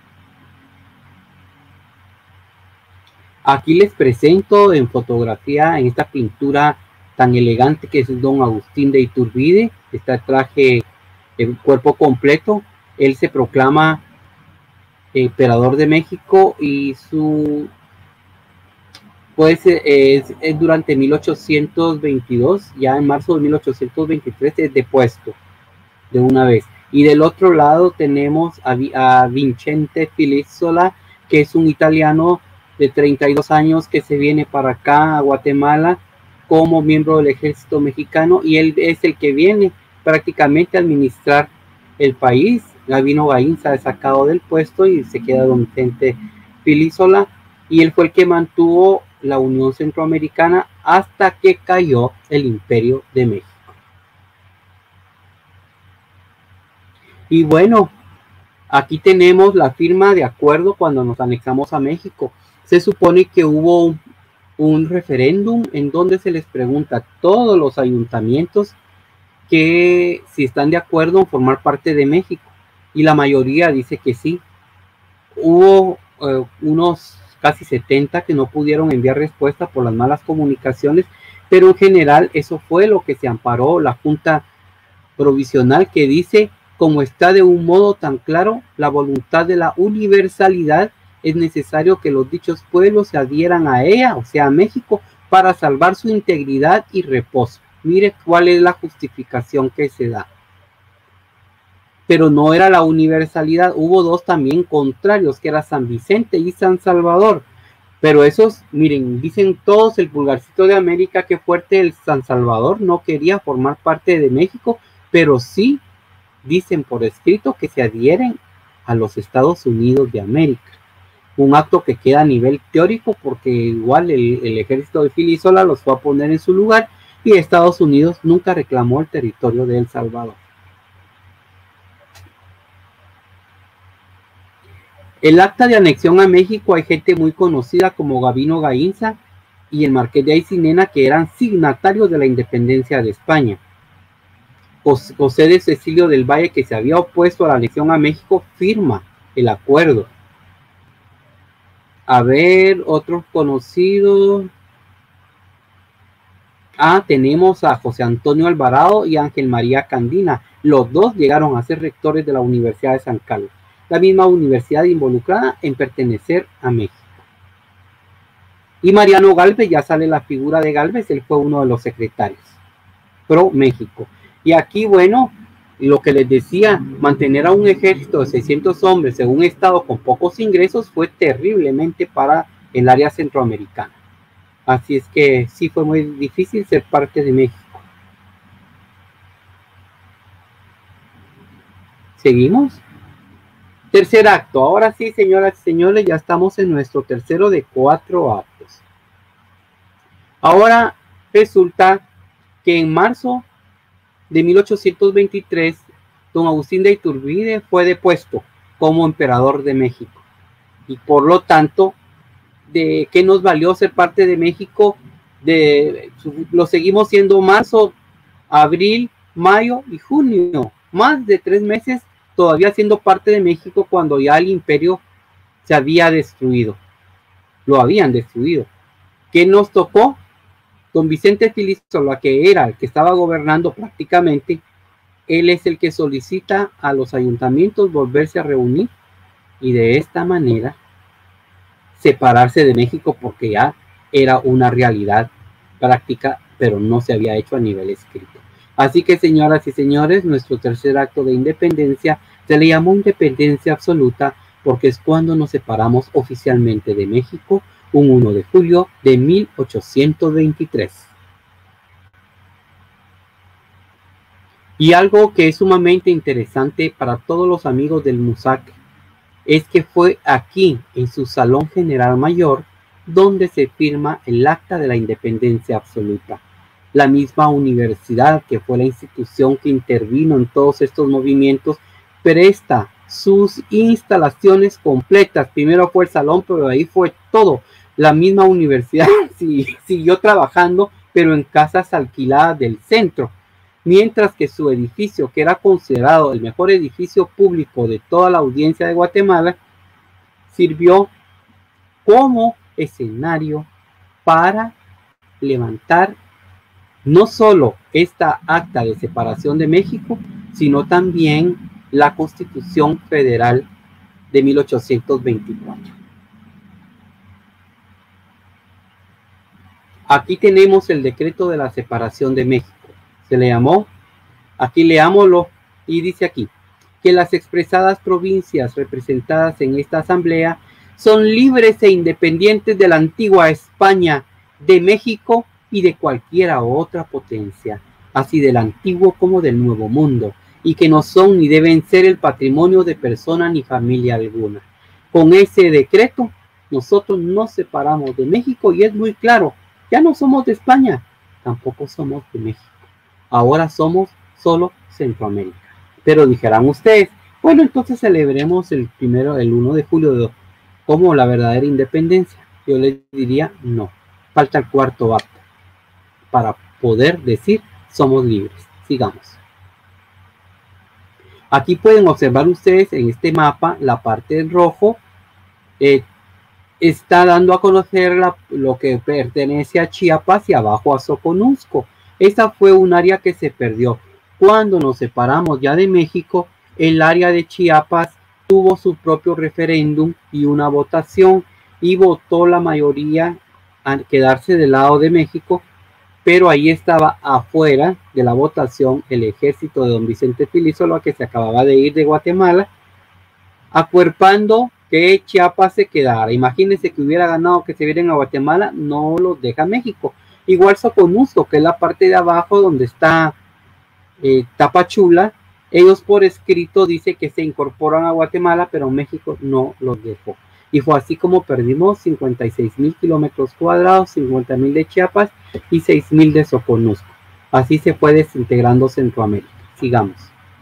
Aquí les presento en fotografía, en esta pintura tan elegante que es don Agustín de Iturbide. Está el traje, el cuerpo completo. Él se proclama emperador de México y su pues es, es durante mil ochocientos veintidós, ya en marzo de mil ochocientos veintitrés es depuesto de una vez. Y del otro lado tenemos a, a Vincente Filisola, que es un italiano de treinta y dos años que se viene para acá a Guatemala como miembro del ejército mexicano, y él es el que viene prácticamente a administrar el país. Gabino Gaínza es sacado del puesto y se queda don Vicente Filisola, y él fue el que mantuvo la Unión Centroamericana hasta que cayó el Imperio de México. Y bueno, aquí tenemos la firma de acuerdo cuando nos anexamos a México. Se supone que hubo un, un referéndum en donde se les pregunta a todos los ayuntamientos que si están de acuerdo en formar parte de México, y la mayoría dice que sí. Hubo eh, unos casi setenta que no pudieron enviar respuesta por las malas comunicaciones, pero en general eso fue lo que se amparó la Junta Provisional, que dice: como está de un modo tan claro la voluntad de la universalidad, es necesario que los dichos pueblos se adhieran a ella, o sea, a México, para salvar su integridad y reposo. Mire cuál es la justificación que se da. Pero no era la universalidad, hubo dos también contrarios, que era San Vicente y San Salvador. Pero esos, miren, dicen todos, el pulgarcito de América, qué fuerte. El San Salvador no quería formar parte de México, pero sí dicen por escrito que se adhieren a los Estados Unidos de América. Un acto que queda a nivel teórico, porque igual el, el ejército de Filisola los fue a poner en su lugar, y Estados Unidos nunca reclamó el territorio de El Salvador. El acta de anexión a México, hay gente muy conocida como Gabino Gaínza y el Marqués de Aycinena, que eran signatarios de la independencia de España. José de Cecilio del Valle, que se había opuesto a la anexión a México, firma el acuerdo. A ver, otros conocidos. Ah, tenemos a José Antonio Alvarado y Ángel María Candina. Los dos llegaron a ser rectores de la Universidad de San Carlos, la misma universidad involucrada en pertenecer a México. Y Mariano Gálvez, ya sale la figura de Gálvez, él fue uno de los secretarios pro México. Y aquí, bueno, lo que les decía, mantener a un ejército de seiscientos hombres en un estado con pocos ingresos fue terriblemente para el área centroamericana. Así es que sí fue muy difícil ser parte de México. ¿Seguimos? Tercer acto. Ahora sí, señoras y señores, ya estamos en nuestro tercero de cuatro actos. Ahora resulta que en marzo de mil ochocientos veintitrés, don Agustín de Iturbide fue depuesto como emperador de México. Y por lo tanto, ¿de qué nos valió ser parte de México? De, lo seguimos siendo marzo, abril, mayo y junio. Más de tres meses todavía siendo parte de México cuando ya el imperio se había destruido. Lo habían destruido. ¿Qué nos tocó? Don Vicente Filísola, que era el que estaba gobernando prácticamente, él es el que solicita a los ayuntamientos volverse a reunir y de esta manera separarse de México porque ya era una realidad práctica, pero no se había hecho a nivel escrito. Así que, señoras y señores, nuestro tercer acto de independencia se le llamó independencia absoluta porque es cuando nos separamos oficialmente de México, un uno de julio de mil ochocientos veintitrés. Y algo que es sumamente interesante para todos los amigos del MUSAC es que fue aquí, en su Salón General Mayor, donde se firma el Acta de la Independencia Absoluta. La misma universidad, que fue la institución que intervino en todos estos movimientos, presta sus instalaciones completas. Primero fue el salón, pero ahí fue todo. La misma universidad siguió trabajando, pero en casas alquiladas del centro. Mientras que su edificio, que era considerado el mejor edificio público de toda la audiencia de Guatemala, sirvió como escenario para levantar no solo esta acta de separación de México, sino también la Constitución Federal de mil ochocientos veinticuatro. Aquí tenemos el decreto de la separación de México. Se le llamó, aquí leámoslo, y dice aquí, que las expresadas provincias representadas en esta asamblea son libres e independientes de la antigua España, de México y de cualquiera otra potencia, así del antiguo como del nuevo mundo, y que no son ni deben ser el patrimonio de persona ni familia alguna. Con ese decreto, nosotros nos separamos de México y es muy claro, ya no somos de España, tampoco somos de México. Ahora somos solo Centroamérica. Pero dijeran ustedes, bueno, entonces celebremos el primero, el uno de julio como la verdadera independencia. Yo les diría, no, falta el cuarto acto para poder decir somos libres. Sigamos. Aquí pueden observar ustedes en este mapa, la parte en rojo eh, está dando a conocer la, lo que pertenece a Chiapas y abajo a Soconusco. Esa fue un área que se perdió. Cuando nos separamos ya de México, el área de Chiapas tuvo su propio referéndum y una votación y votó la mayoría a quedarse del lado de México, pero ahí estaba afuera de la votación el ejército de don Vicente Filísola, que se acababa de ir de Guatemala, acuerpando que Chiapas se quedara. Imagínense que hubiera ganado que se vieran a Guatemala, no los deja México. Igual Soconusco, que es la parte de abajo donde está eh, Tapachula, ellos por escrito dice que se incorporan a Guatemala, pero México no los dejó. Y fue así como perdimos cincuenta y seis mil kilómetros cuadrados, cincuenta mil de Chiapas y seis mil de Soconusco. Así se fue desintegrando Centroamérica. Sigamos.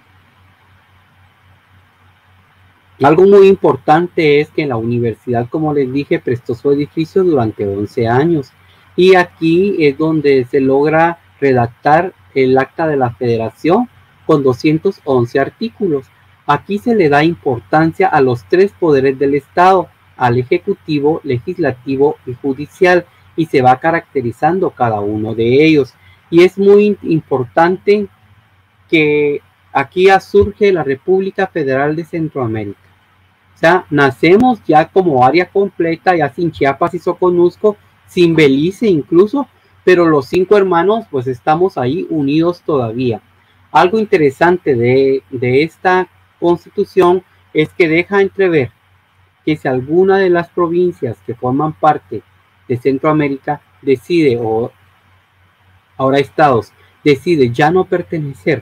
Algo muy importante es que la universidad, como les dije, prestó su edificio durante once años. Y aquí es donde se logra redactar el acta de la federación con doscientos once artículos. Aquí se le da importancia a los tres poderes del Estado, al ejecutivo, legislativo y judicial, y se va caracterizando cada uno de ellos. Y es muy importante que aquí surge la República Federal de Centroamérica. O sea, nacemos ya como área completa, ya sin Chiapas y Soconusco, sin Belice incluso, pero los cinco hermanos pues estamos ahí unidos todavía. Algo interesante de, de esta constitución es que deja entrever que si alguna de las provincias que forman parte de Centroamérica decide, o ahora estados, decide ya no pertenecer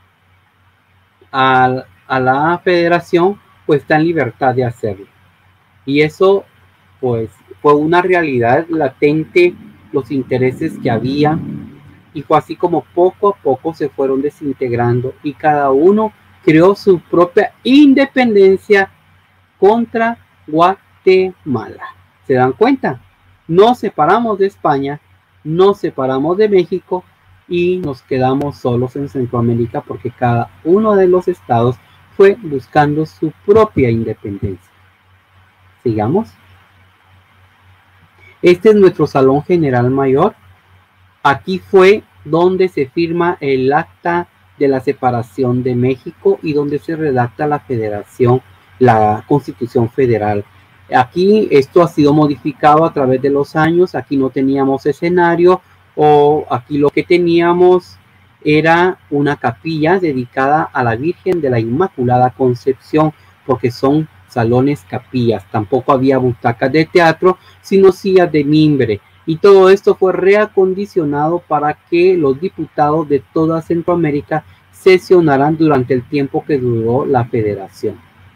a, a la federación, pues está en libertad de hacerlo. Y eso, pues, fue una realidad latente, los intereses que había, y fue así como poco a poco se fueron desintegrando y cada uno creó su propia independencia contra Guatemala. ¿Se dan cuenta? Nos separamos de España, nos separamos de México y nos quedamos solos en Centroamérica porque cada uno de los estados fue buscando su propia independencia. Sigamos. Este es nuestro Salón General Mayor. Aquí fue donde se firma el acta de la separación de México y donde se redacta la federación, la Constitución Federal. Aquí esto ha sido modificado a través de los años. Aquí no teníamos escenario, o aquí lo que teníamos era una capilla dedicada a la Virgen de la Inmaculada Concepción, porque son salones capillas. Tampoco había butacas de teatro, sino sillas de mimbre. Y todo esto fue reacondicionado para que los diputados de toda Centroamérica sesionaran durante el tiempo que duró la federación.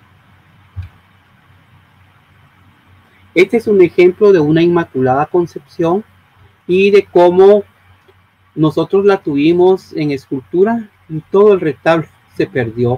Este es un ejemplo de una Inmaculada Concepción y de cómo nosotros la tuvimos en escultura y todo el retablo se perdió.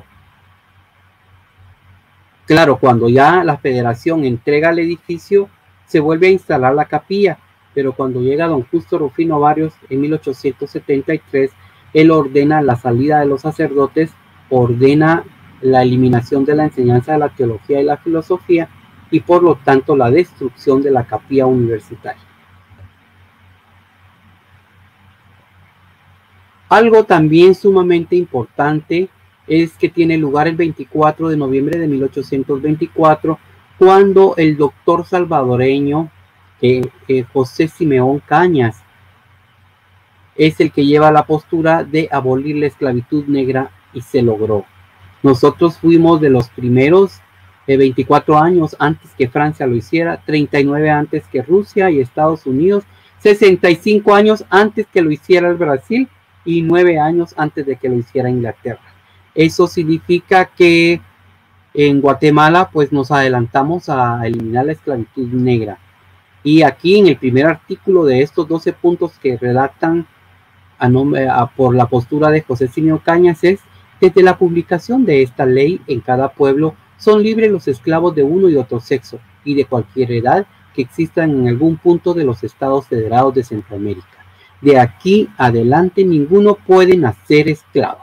Claro, cuando ya la federación entrega el edificio, se vuelve a instalar la capilla, pero cuando llega don Justo Rufino Barrios en mil ochocientos setenta y tres, él ordena la salida de los sacerdotes, ordena la eliminación de la enseñanza de la teología y la filosofía, y por lo tanto la destrucción de la capilla universitaria. Algo también sumamente importante es que tiene lugar el veinticuatro de noviembre de mil ochocientos veinticuatro, cuando el doctor salvadoreño eh, eh, José Simeón Cañas es el que lleva la postura de abolir la esclavitud negra y se logró. Nosotros fuimos de los primeros, eh, veinticuatro años antes que Francia lo hiciera, treinta y nueve antes que Rusia y Estados Unidos, sesenta y cinco años antes que lo hiciera el Brasil y nueve años antes de que lo hiciera Inglaterra. Eso significa que en Guatemala pues nos adelantamos a eliminar la esclavitud negra. Y aquí en el primer artículo de estos doce puntos que redactan a nombre, a, por la postura de José Simeón Cañas es: desde la publicación de esta ley en cada pueblo son libres los esclavos de uno y otro sexo y de cualquier edad que existan en algún punto de los estados federados de Centroamérica. De aquí adelante ninguno puede nacer esclavo.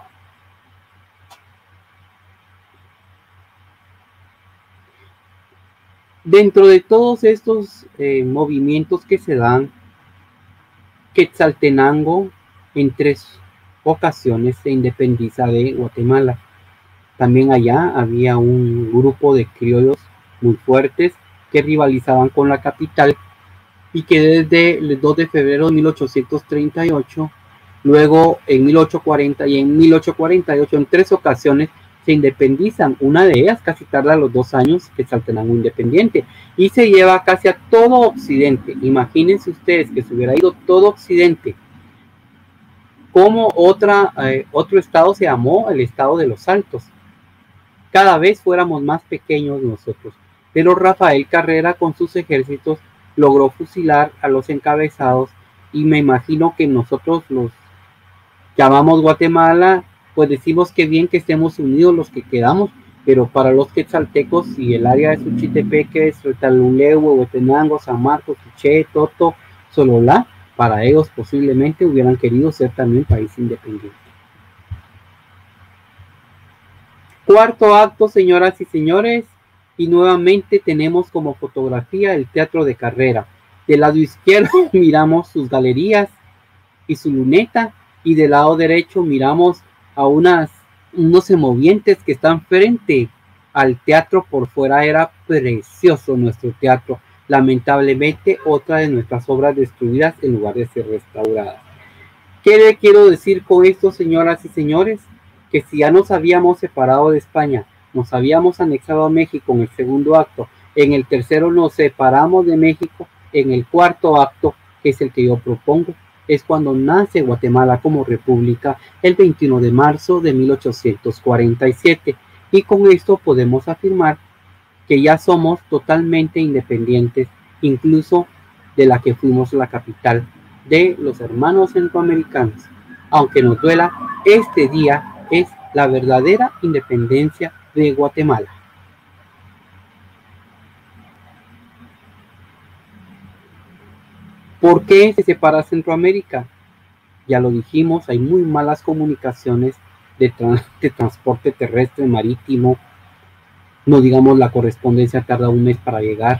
Dentro de todos estos eh, movimientos que se dan, Quetzaltenango en tres ocasiones se independiza de Guatemala. También allá había un grupo de criollos muy fuertes que rivalizaban con la capital y que desde el dos de febrero de mil ochocientos treinta y ocho, luego en mil ochocientos cuarenta y en mil ochocientos cuarenta y ocho, en tres ocasiones se independizan. Una de ellas casi tarda los dos años, Quetzaltenango independiente, y se lleva casi a todo Occidente. Imagínense ustedes que se hubiera ido todo Occidente. Como otra, eh, otro estado se llamó el estado de los Altos. Cada vez fuéramos más pequeños nosotros, pero Rafael Carrera con sus ejércitos logró fusilar a los encabezados, y me imagino que nosotros los llamamos Guatemala, pues decimos que bien que estemos unidos los que quedamos, pero para los quetzaltecos y el área de Suchitepeques, Retaluleu, Huehuetenango, San Marcos, Quiché, Toto, Sololá, para ellos posiblemente hubieran querido ser también país independiente. Cuarto acto, señoras y señores, y nuevamente tenemos como fotografía el Teatro de Carrera. Del lado izquierdo miramos sus galerías y su luneta, y del lado derecho miramos a unas, unos emovientes que están frente al teatro. Por fuera era precioso nuestro teatro. Lamentablemente otra de nuestras obras destruidas en lugar de ser restauradas. ¿Qué le quiero decir con esto, señoras y señores? Que si ya nos habíamos separado de España, nos habíamos anexado a México en el segundo acto, en el tercero nos separamos de México, en el cuarto acto que es el que yo propongo, es cuando nace Guatemala como república el veintiuno de marzo de mil ochocientos cuarenta y siete, y con esto podemos afirmar que ya somos totalmente independientes, incluso de la que fuimos la capital de los hermanos centroamericanos. Aunque nos duela, este día es la verdadera independencia de Guatemala. ¿Por qué se separa Centroamérica? Ya lo dijimos, hay muy malas comunicaciones de, tra de transporte terrestre, marítimo. No digamos, la correspondencia tarda un mes para llegar.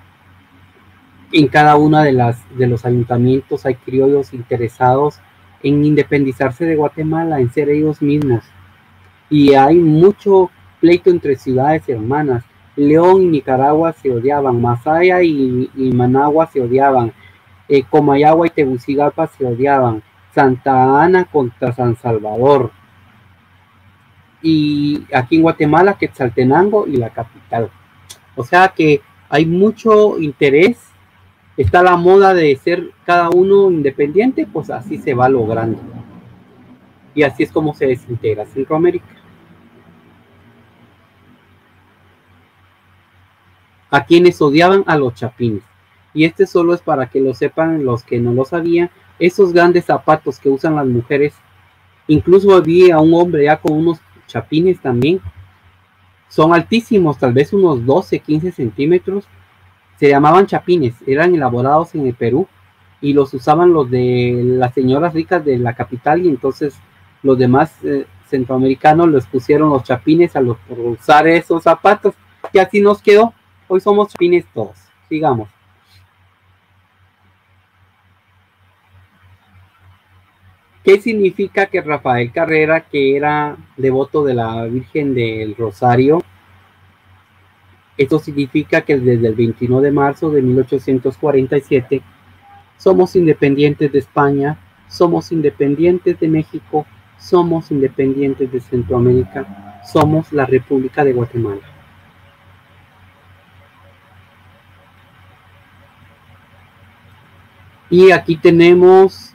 En cada una de las de los ayuntamientos hay criollos interesados en independizarse de Guatemala, en ser ellos mismos. Y hay mucho pleito entre ciudades hermanas. León y Nicaragua se odiaban, Masaya y, y Managua se odiaban, eh, Comayagua y Tegucigalpa se odiaban, Santa Ana contra San Salvador. Y aquí en Guatemala, Quetzaltenango y la capital. O sea que hay mucho interés. Está la moda de ser cada uno independiente, pues así se va logrando. Y así es como se desintegra Centroamérica. A quienes odiaban a los chapines. Y este solo es para que lo sepan los que no lo sabían. Esos grandes zapatos que usan las mujeres. Incluso había un hombre ya con unos chapines también. Son altísimos, tal vez unos doce, quince centímetros. Se llamaban chapines, eran elaborados en el Perú y los usaban los de las señoras ricas de la capital, y entonces los demás eh, centroamericanos les pusieron los chapines a los por usar esos zapatos, y así nos quedó. Hoy somos chapines todos. Sigamos. ¿Qué significa que Rafael Carrera, que era devoto de la Virgen del Rosario? Esto significa que desde el veintiuno de marzo de mil ochocientos cuarenta y siete somos independientes de España, somos independientes de México, somos independientes de Centroamérica, somos la República de Guatemala. Y aquí tenemos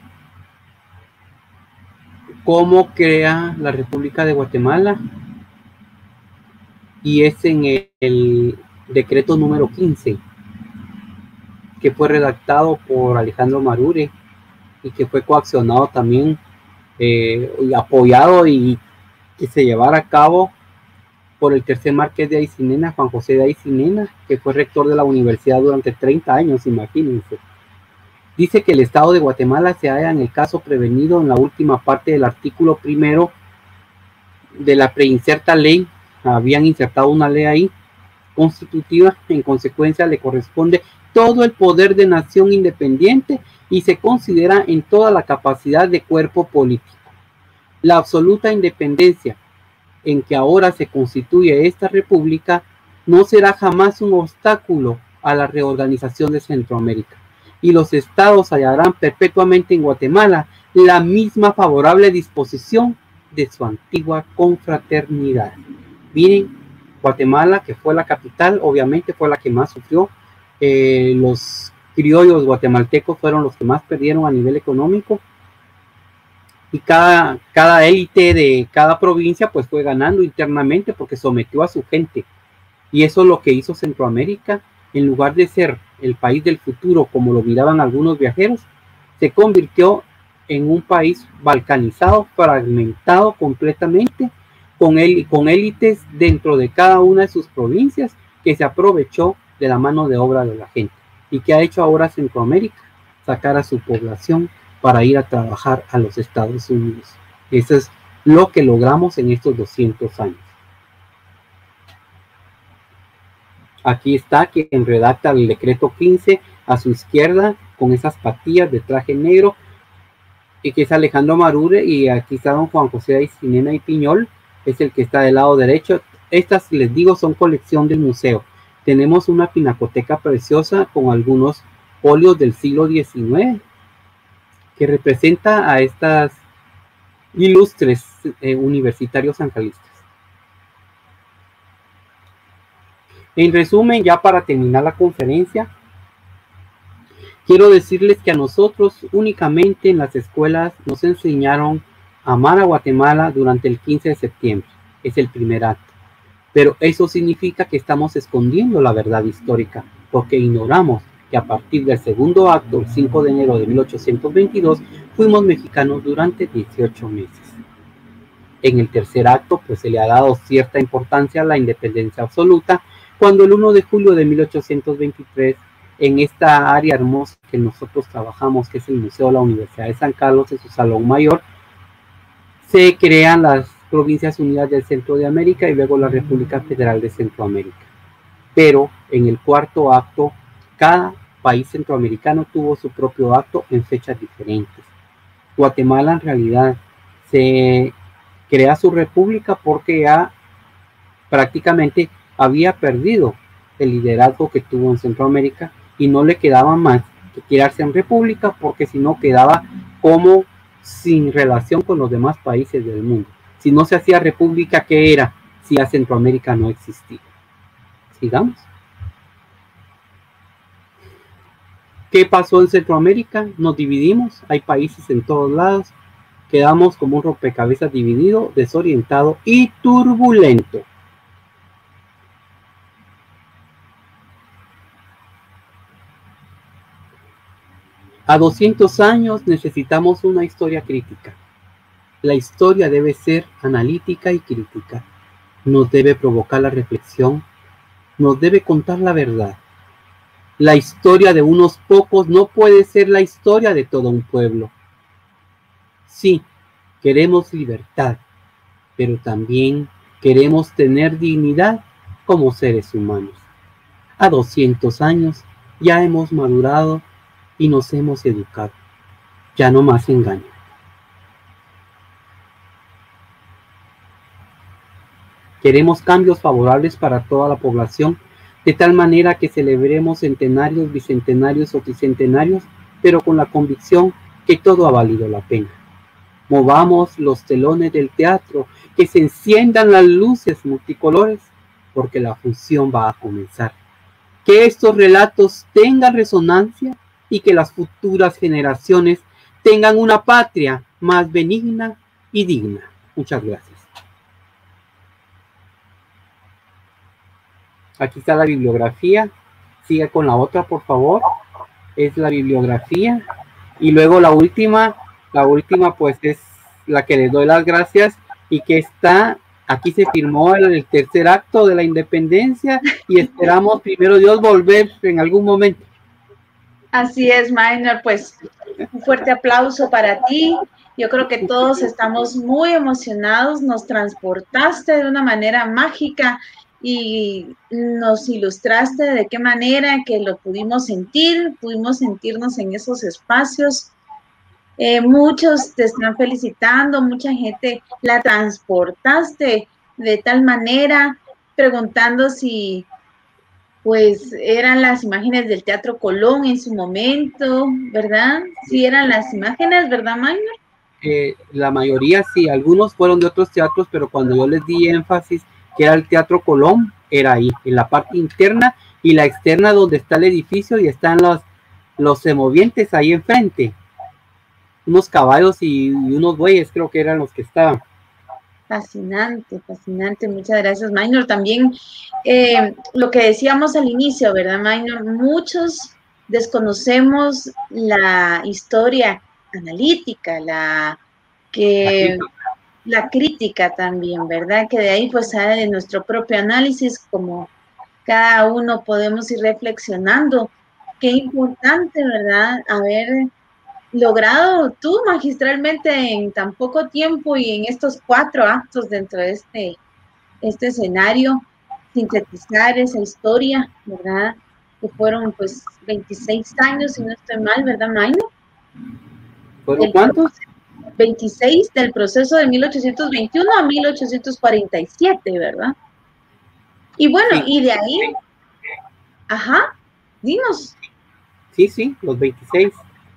cómo crea la República de Guatemala. Y es en el, el decreto número quince, que fue redactado por Alejandro Marure y que fue coaccionado también eh, y apoyado y que se llevara a cabo por el tercer marqués de Aycinena, Juan José de Aycinena, que fue rector de la universidad durante treinta años, imagínense. Dice que el Estado de Guatemala se halla en el caso prevenido en la última parte del artículo primero de la preinserta ley. Habían insertado una ley ahí constitutiva, en consecuencia le corresponde todo el poder de nación independiente y se considera en toda la capacidad de cuerpo político. La absoluta independencia en que ahora se constituye esta república no será jamás un obstáculo a la reorganización de Centroamérica, y los estados hallarán perpetuamente en Guatemala la misma favorable disposición de su antigua confraternidad. Miren, Guatemala, que fue la capital, obviamente fue la que más sufrió. Eh, los criollos guatemaltecos fueron los que más perdieron a nivel económico. Y cada, cada élite de cada provincia pues fue ganando internamente porque sometió a su gente. Y eso es lo que hizo Centroamérica. En lugar de ser el país del futuro, como lo miraban algunos viajeros, se convirtió en un país balcanizado, fragmentado completamente, con, él, con élites dentro de cada una de sus provincias, que se aprovechó de la mano de obra de la gente. ¿Y qué ha hecho ahora Centroamérica? Sacar a su población para ir a trabajar a los Estados Unidos. Eso es lo que logramos en estos doscientos años. Aquí está quien redacta el decreto quince a su izquierda, con esas patillas de traje negro, y que es Alejandro Marure, y aquí está don Juan José de Aycinena y Piñol, es el que está del lado derecho. Estas, les digo, son colección del museo. Tenemos una pinacoteca preciosa con algunos óleos del siglo diecinueve que representa a estas ilustres eh, universitarios sanjalistas. En resumen, ya para terminar la conferencia, Quiero decirles que a nosotros únicamente en las escuelas nos enseñaron a amar a Guatemala durante el quince de septiembre. Es el primer acto. Pero eso significa que estamos escondiendo la verdad histórica, porque ignoramos que a partir del segundo acto, el cinco de enero de mil ochocientos veintidós, fuimos mexicanos durante dieciocho meses. En el tercer acto, pues se le ha dado cierta importancia a la independencia absoluta, cuando el uno de julio de mil ochocientos veintitrés, en esta área hermosa que nosotros trabajamos, que es el Museo de la Universidad de San Carlos, en su Salón Mayor, se crean las Provincias Unidas del Centro de América y luego la República Federal de Centroamérica. Pero en el cuarto acto, cada país centroamericano tuvo su propio acto en fechas diferentes. Guatemala en realidad se crea su república porque ya prácticamente había perdido el liderazgo que tuvo en Centroamérica y no le quedaba más que quedarse en república, porque si no quedaba como sin relación con los demás países del mundo. Si no se hacía república, ¿qué era? Si a Centroamérica no existía. Sigamos. ¿Qué pasó en Centroamérica? Nos dividimos, hay países en todos lados, quedamos como un rompecabezas dividido, desorientado y turbulento. A doscientos años necesitamos una historia crítica. La historia debe ser analítica y crítica. Nos debe provocar la reflexión, nos debe contar la verdad. La historia de unos pocos no puede ser la historia de todo un pueblo. Sí, queremos libertad, pero también queremos tener dignidad como seres humanos. A doscientos años ya hemos madurado y nos hemos educado. Ya no más engaño. Queremos cambios favorables para toda la población, de tal manera que celebremos centenarios, bicentenarios o tricentenarios, pero con la convicción que todo ha valido la pena. Movamos los telones del teatro, que se enciendan las luces multicolores, porque la función va a comenzar. Que estos relatos tengan resonancia y que las futuras generaciones tengan una patria más benigna y digna. Muchas gracias. Aquí está la bibliografía. Siga con la otra, por favor. Es la bibliografía. Y luego la última, la última pues es la que les doy las gracias y que está, aquí se firmó el, el tercer acto de la independencia y esperamos, primero Dios, volver en algún momento. Así es, Maynor, pues un fuerte aplauso para ti. Yo creo que todos estamos muy emocionados, nos transportaste de una manera mágica y nos ilustraste de qué manera que lo pudimos sentir, pudimos sentirnos en esos espacios. Eh, muchos te están felicitando, mucha gente la transportaste de tal manera, preguntando si pues eran las imágenes del Teatro Colón en su momento, ¿verdad? Sí eran las imágenes, ¿verdad, Maynor? Eh, la mayoría sí, algunos fueron de otros teatros, pero cuando yo les di énfasis que era el Teatro Colón, era ahí, en la parte interna y la externa donde está el edificio y están los, los semovientes ahí enfrente. Unos caballos y, y unos bueyes creo que eran los que estaban. Fascinante, fascinante. Muchas gracias, Maynor. También eh, lo que decíamos al inicio, ¿verdad, Maynor? Muchos desconocemos la historia analítica, la que la crítica también, ¿verdad? Que de ahí pues sale de nuestro propio análisis, como cada uno podemos ir reflexionando. Qué importante, ¿verdad? Haber logrado tú magistralmente en tan poco tiempo y en estos cuatro actos dentro de este, este escenario, sintetizar esa historia, ¿verdad? Que fueron pues veintiséis años, si no estoy mal, ¿verdad, Maynor? ¿Fueron cuántos? veintiséis del proceso de mil ochocientos veintiuno a mil ochocientos cuarenta y siete, ¿verdad? Y bueno, sí. Y de ahí, ajá, dinos. Sí, sí, los veintiséis.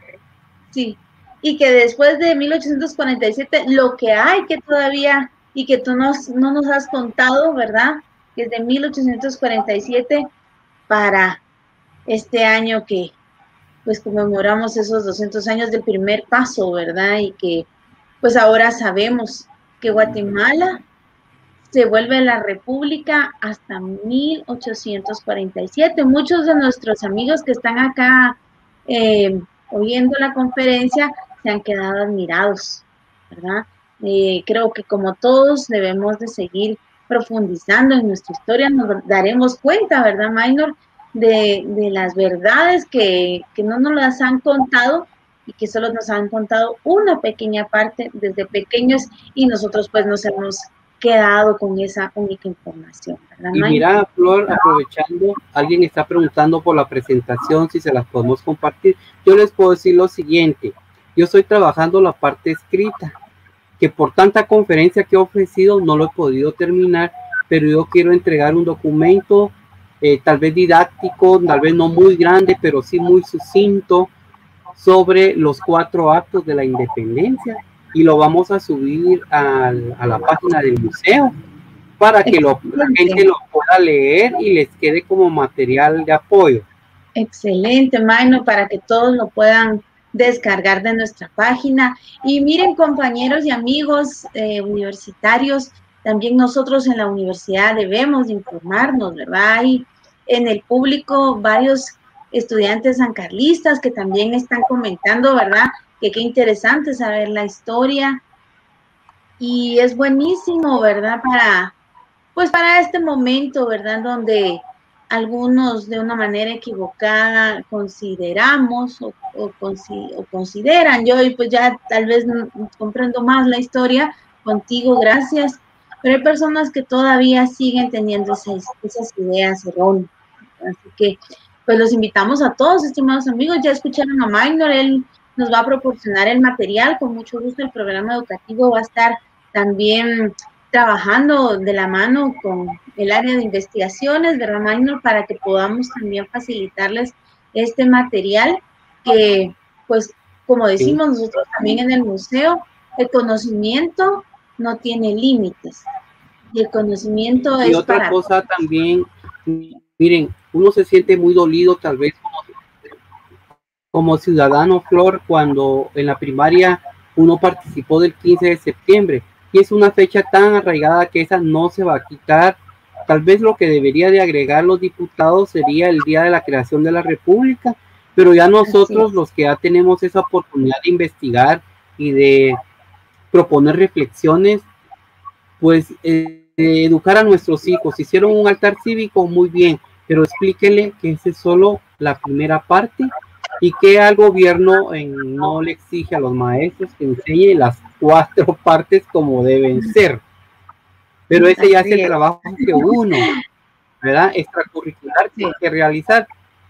Sí, y que después de mil ochocientos cuarenta y siete, lo que hay que todavía, y que tú nos, no nos has contado, ¿verdad? Desde mil ochocientos cuarenta y siete para este año que pues conmemoramos esos doscientos años del primer paso, ¿verdad? Y que pues ahora sabemos que Guatemala se vuelve la república hasta mil ochocientos cuarenta y siete. Muchos de nuestros amigos que están acá eh, oyendo la conferencia se han quedado admirados, ¿verdad? Eh, creo que como todos debemos de seguir profundizando en nuestra historia, nos daremos cuenta, ¿verdad, Maynor? De, de las verdades que, que no nos las han contado y que solo nos han contado una pequeña parte desde pequeños y nosotros pues nos hemos quedado con esa única información, ¿verdad, y mira, Flor, aprovechando, alguien está preguntando por la presentación, si se las podemos compartir. Yo les puedo decir lo siguiente: yo estoy trabajando la parte escrita, que por tanta conferencia que he ofrecido no lo he podido terminar, pero yo quiero entregar un documento, eh, tal vez didáctico, tal vez no muy grande, pero sí muy sucinto, sobre los cuatro actos de la independencia, y lo vamos a subir al, a la página del museo para que lo, la gente lo pueda leer y les quede como material de apoyo. Excelente, Maynor, para que todos lo puedan descargar de nuestra página. Y miren, compañeros y amigos eh, universitarios, también nosotros en la universidad debemos de informarnos, ¿verdad? Hay en el público varios estudiantes sancarlistas que también están comentando, ¿verdad? Que qué interesante saber la historia. Y es buenísimo, ¿verdad? Para, pues para este momento, ¿verdad? Donde algunos de una manera equivocada consideramos o, o, o consideran, yo pues ya tal vez no, comprendo más la historia contigo, gracias, pero hay personas que todavía siguen teniendo esas, esas ideas erróneas. Así que pues los invitamos a todos, estimados amigos, ya escucharon a Maynor, él nos va a proporcionar el material, con mucho gusto el programa educativo va a estar también trabajando de la mano con el área de investigaciones, ¿verdad, Maynor? Para que podamos también facilitarles este material que, pues, como decimos nosotros también en el museo, el conocimiento no tiene límites. Y el conocimiento y es otra para cosa todos. También, miren, uno se siente muy dolido tal vez como, como ciudadano, Flor, cuando en la primaria uno participó del quince de septiembre. Y es una fecha tan arraigada que esa no se va a quitar. Tal vez lo que debería de agregar los diputados sería el día de la creación de la República, pero ya nosotros, los que ya tenemos esa oportunidad de investigar y de proponer reflexiones, pues eh, educar a nuestros hijos. Hicieron un altar cívico, muy bien, pero explíquenle que esa es solo la primera parte y que al gobierno eh, no le exige a los maestros que enseñen las cuatro partes como deben ser. Pero ese ya es el trabajo que uno, ¿verdad? Extracurricular tiene que realizar.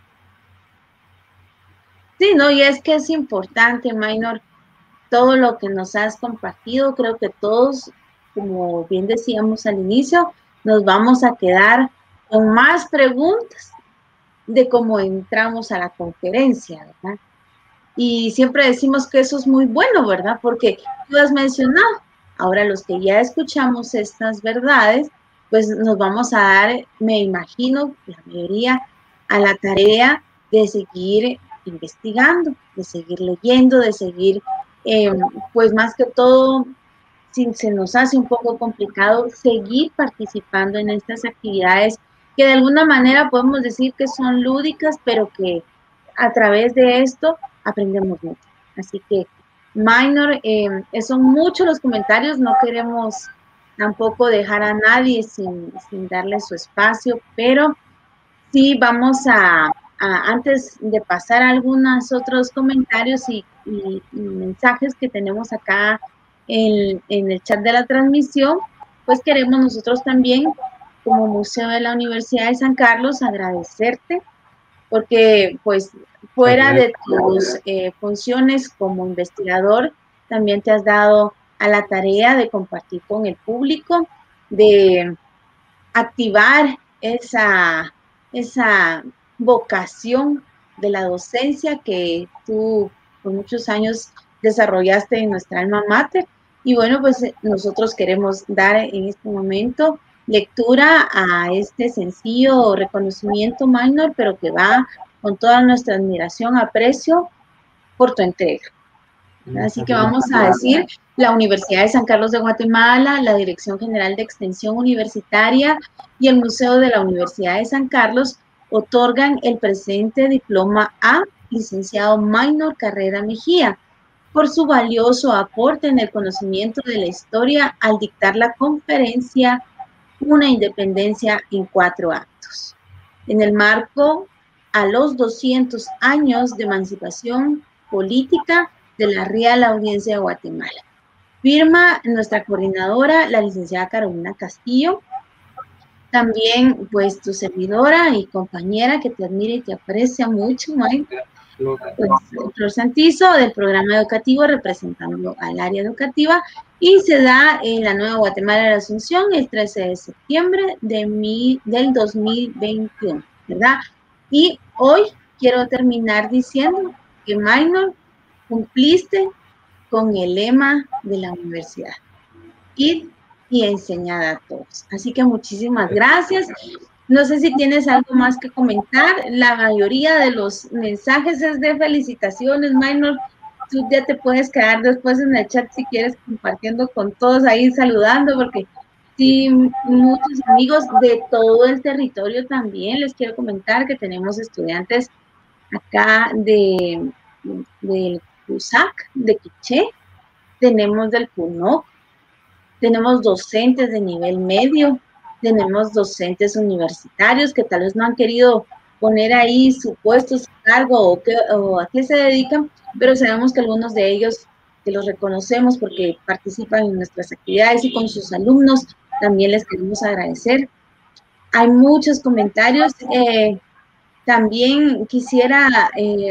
Sí, no, y es que es importante, Maynor, todo lo que nos has compartido. Creo que todos, como bien decíamos al inicio, nos vamos a quedar con más preguntas de cómo entramos a la conferencia, ¿verdad? Y siempre decimos que eso es muy bueno, ¿verdad? Porque tú has mencionado, ahora los que ya escuchamos estas verdades, pues nos vamos a dar, me imagino, la mayoría, a la tarea de seguir investigando, de seguir leyendo, de seguir, eh, pues más que todo, si se nos hace un poco complicado, seguir participando en estas actividades que de alguna manera podemos decir que son lúdicas, pero que a través de esto aprendemos mucho. Así que, Maynor, eh, son muchos los comentarios, no queremos tampoco dejar a nadie sin, sin darle su espacio, pero sí vamos a, a antes de pasar a algunos otros comentarios y, y, y mensajes que tenemos acá en, en el chat de la transmisión, pues queremos nosotros también, como Museo de la Universidad de San Carlos, agradecerte porque pues fuera de tus eh, funciones como investigador, también te has dado a la tarea de compartir con el público, de activar esa, esa vocación de la docencia que tú por muchos años desarrollaste en nuestra alma mater. Y bueno, pues nosotros queremos dar en este momento lectura a este sencillo reconocimiento, Maynor, pero que va con toda nuestra admiración, aprecio por tu entrega. Así que vamos a decir, la Universidad de San Carlos de Guatemala, la Dirección General de Extensión Universitaria y el Museo de la Universidad de San Carlos otorgan el presente diploma a licenciado Maynor Carrera Mejía por su valioso aporte en el conocimiento de la historia al dictar la conferencia Una Independencia en Cuatro Actos, en el marco a los doscientos años de emancipación política de la Real Audiencia de Guatemala. Firma nuestra coordinadora, la licenciada Carolina Castillo. También, pues, tu servidora y compañera que te admira y te aprecia mucho, Mike. Pues, Flor Santizo, del programa educativo, representando al área educativa, y se da en la Nueva Guatemala de la Asunción el trece de septiembre de mi, del dos mil veintiuno, ¿verdad? Y hoy quiero terminar diciendo que, Maynor, cumpliste con el lema de la universidad, ir y enseñar a todos. Así que muchísimas gracias. No sé si tienes algo más que comentar. La mayoría de los mensajes es de felicitaciones, Maynor. Tú ya te puedes quedar después en el chat si quieres, compartiendo con todos ahí, saludando, porque sí, muchos amigos de todo el territorio también. Les quiero comentar que tenemos estudiantes acá de del CUSAC, de Quiché, tenemos del CUNOC, tenemos docentes de nivel medio, tenemos docentes universitarios que tal vez no han querido poner ahí su puesto, su cargo o, que, o a qué se dedican, pero sabemos que algunos de ellos, que los reconocemos porque participan en nuestras actividades y con sus alumnos, también les queremos agradecer. Hay muchos comentarios. Eh, también quisiera eh,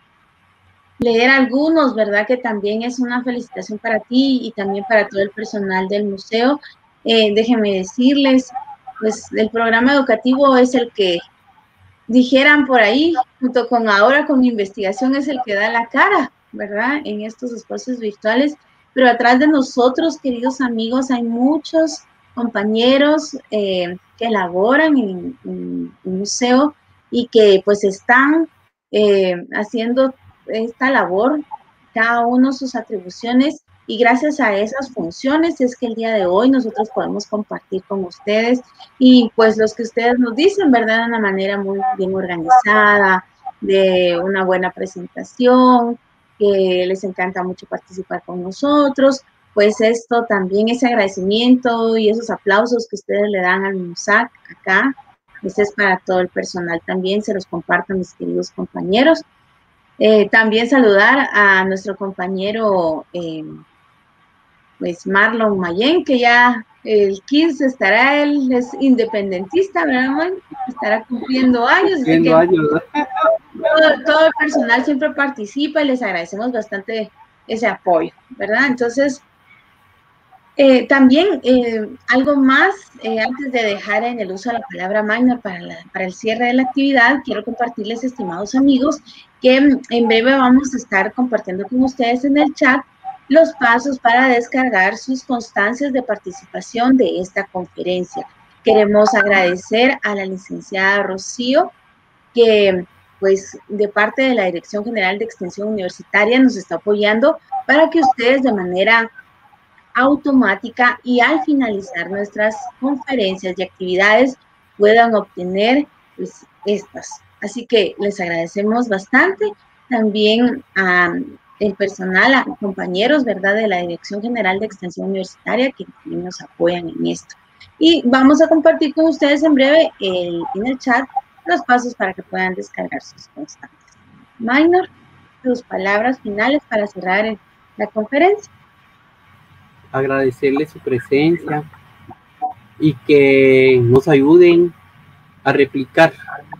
leer algunos, ¿verdad? Que también es una felicitación para ti y también para todo el personal del museo. Eh, déjenme decirles, pues el programa educativo es el que, dijeran por ahí, junto con ahora con investigación, es el que da la cara, ¿verdad? En estos espacios virtuales, pero atrás de nosotros, queridos amigos, hay muchos compañeros eh, que laboran en, en el museo y que pues están eh, haciendo esta labor, cada uno sus atribuciones, y gracias a esas funciones es que el día de hoy nosotros podemos compartir con ustedes y pues los que ustedes nos dicen, ¿verdad? De una manera muy bien organizada, de una buena presentación, que les encanta mucho participar con nosotros. Pues esto también, ese agradecimiento y esos aplausos que ustedes le dan al MUSAC acá, este es para todo el personal también, se los comparto a mis queridos compañeros. Eh, también saludar a nuestro compañero eh, pues Marlon Mayen, que ya el quince estará, él es independentista, ¿verdad, man? Estará cumpliendo años. Cumpliendo años, ¿verdad? Todo, todo el personal siempre participa y les agradecemos bastante ese apoyo, ¿verdad? Entonces, eh, también eh, algo más, eh, antes de dejar en el uso de la palabra Maynor para, la, para el cierre de la actividad, quiero compartirles, estimados amigos, que en breve vamos a estar compartiendo con ustedes en el chat los pasos para descargar sus constancias de participación de esta conferencia. Queremos agradecer a la licenciada Rocío, que pues de parte de la Dirección General de Extensión Universitaria nos está apoyando para que ustedes de manera automática y al finalizar nuestras conferencias y actividades puedan obtener pues, estas. Así que les agradecemos bastante. También a el personal, a compañeros, ¿verdad?, de la Dirección General de Extensión Universitaria que también nos apoyan en esto. Y vamos a compartir con ustedes en breve el, en el chat los pasos para que puedan descargar sus constancias. Maynor, tus palabras finales para cerrar el, la conferencia. Agradecerle su presencia y que nos ayuden a replicar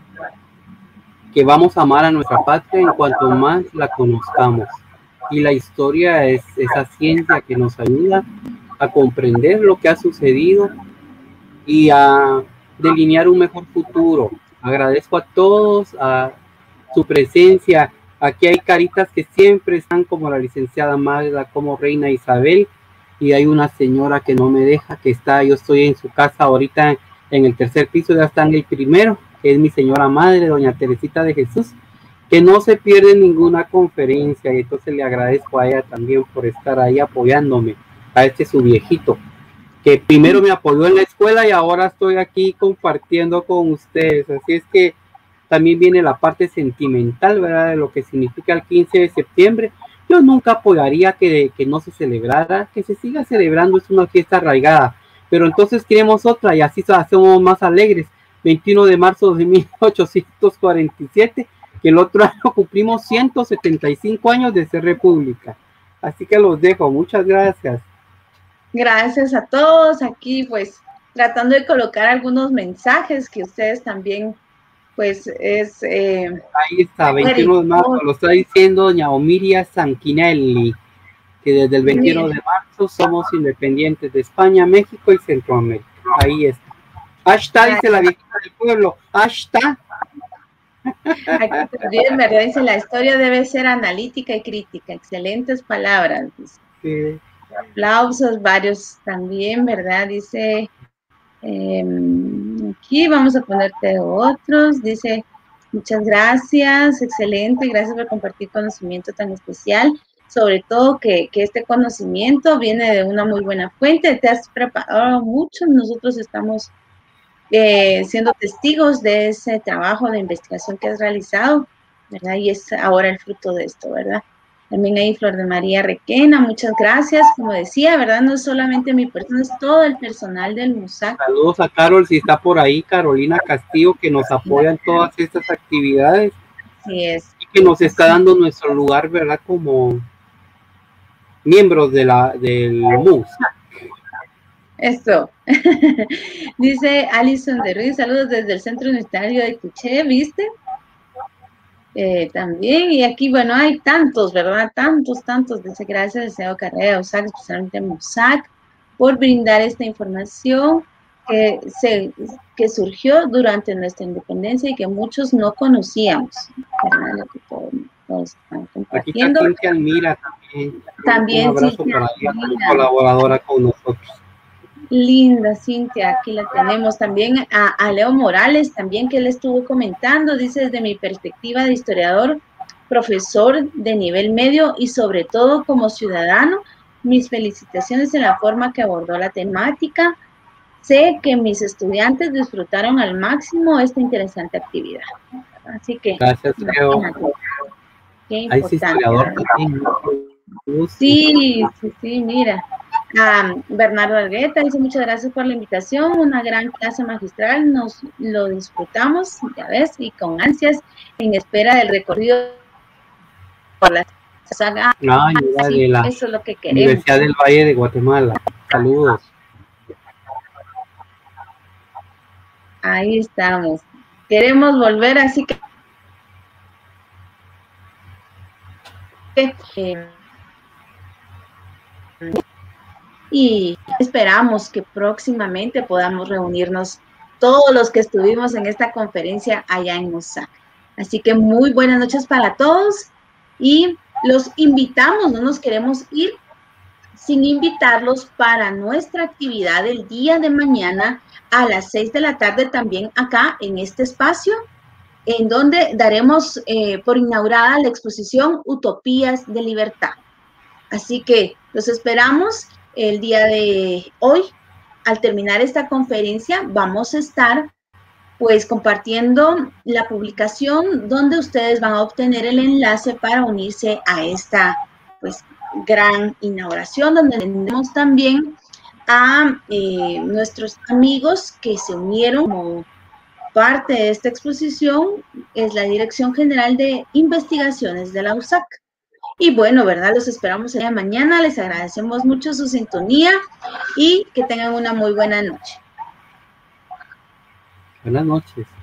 que vamos a amar a nuestra patria en cuanto más la conozcamos. Y la historia es esa ciencia que nos ayuda a comprender lo que ha sucedido y a delinear un mejor futuro. Agradezco a todos a su presencia. Aquí hay caritas que siempre están, como la licenciada Magda, como Reina Isabel, y hay una señora que no me deja, que está, yo estoy en su casa ahorita en el tercer piso, ya está en el primero, que es mi señora madre, doña Teresita de Jesús, que no se pierde ninguna conferencia, y entonces le agradezco a ella también por estar ahí apoyándome, a este su viejito, que primero me apoyó en la escuela y ahora estoy aquí compartiendo con ustedes. Así es que también viene la parte sentimental, ¿verdad? De lo que significa el quince de septiembre. Yo nunca apoyaría que, que no se celebrara, que se siga celebrando, es una fiesta arraigada, pero entonces queremos otra y así hacemos más alegres. veintiuno de marzo de mil ochocientos cuarenta y siete, que el otro año cumplimos ciento setenta y cinco años de ser república. Así que los dejo, muchas gracias. Gracias a todos, aquí pues tratando de colocar algunos mensajes que ustedes también pues es... Eh, ahí está, veintiuno de marzo, lo está diciendo doña Omiria Sanquinelli, que desde el veintiuno de marzo somos independientes de España, México y Centroamérica. Ahí está. Hashtag, dice la viejita del pueblo, hashtag. Aquí también, ¿verdad? Dice, la historia debe ser analítica y crítica. Excelentes palabras. Sí. Aplausos, varios también, ¿verdad? Dice, eh, aquí vamos a ponerte otros. Dice, muchas gracias, excelente, gracias por compartir conocimiento tan especial. Sobre todo que, que este conocimiento viene de una muy buena fuente. Te has preparado mucho, nosotros estamos Eh, siendo testigos de ese trabajo de investigación que has realizado, ¿verdad? Y es ahora el fruto de esto, ¿verdad? También hay Flor de María Requena, muchas gracias, como decía, ¿verdad? No es solamente mi persona, es todo el personal del MUSAC. Saludos a Carol, si está por ahí, Carolina Castillo, que nos apoya en todas estas actividades. Así es. Y que nos está dando nuestro lugar, ¿verdad? Como miembros de la, del MUSAC. Eso. Dice Alison de Ruiz, saludos desde el Centro Universitario de Quiché, ¿viste? Eh, también, y aquí, bueno, hay tantos, ¿verdad? Tantos, tantos. Dice, gracias, deseo Carrera, USAC, especialmente MUSAC, por brindar esta información que, se, que surgió durante nuestra independencia y que muchos no conocíamos, ¿verdad? Lo que todos, todos están compartiendo. Aquí está Cintia Almira también. También, un abrazo Cintia, para ella, colaboradora con nosotros. Linda Cintia, aquí la tenemos también a, a Leo Morales, también que él estuvo comentando, dice desde mi perspectiva de historiador, profesor de nivel medio y sobre todo como ciudadano, mis felicitaciones en la forma que abordó la temática. Sé que mis estudiantes disfrutaron al máximo esta interesante actividad. Así que... Gracias, Leo. Qué importante. Ay, sí, sí, sí, mira. Um, Bernardo Argueta dice, muchas gracias por la invitación, una gran clase magistral, nos lo disfrutamos, ya ves, y con ansias, en espera del recorrido por la saga. Ay, sí, de la eso es lo que queremos. Universidad del Valle de Guatemala. Saludos. Ahí estamos. Queremos volver, así que eh, y esperamos que próximamente podamos reunirnos todos los que estuvimos en esta conferencia allá en MUSAC. Así que muy buenas noches para todos y los invitamos, no nos queremos ir sin invitarlos para nuestra actividad del día de mañana a las seis de la tarde también acá en este espacio, en donde daremos eh, por inaugurada la exposición Utopías de Libertad. Así que los esperamos. El día de hoy, al terminar esta conferencia, vamos a estar pues compartiendo la publicación donde ustedes van a obtener el enlace para unirse a esta pues gran inauguración, donde tenemos también a eh, nuestros amigos que se unieron como parte de esta exposición, es la Dirección General de Investigaciones de la USAC. Y bueno, ¿verdad? Los esperamos el día de mañana. Les agradecemos mucho su sintonía y que tengan una muy buena noche. Buenas noches.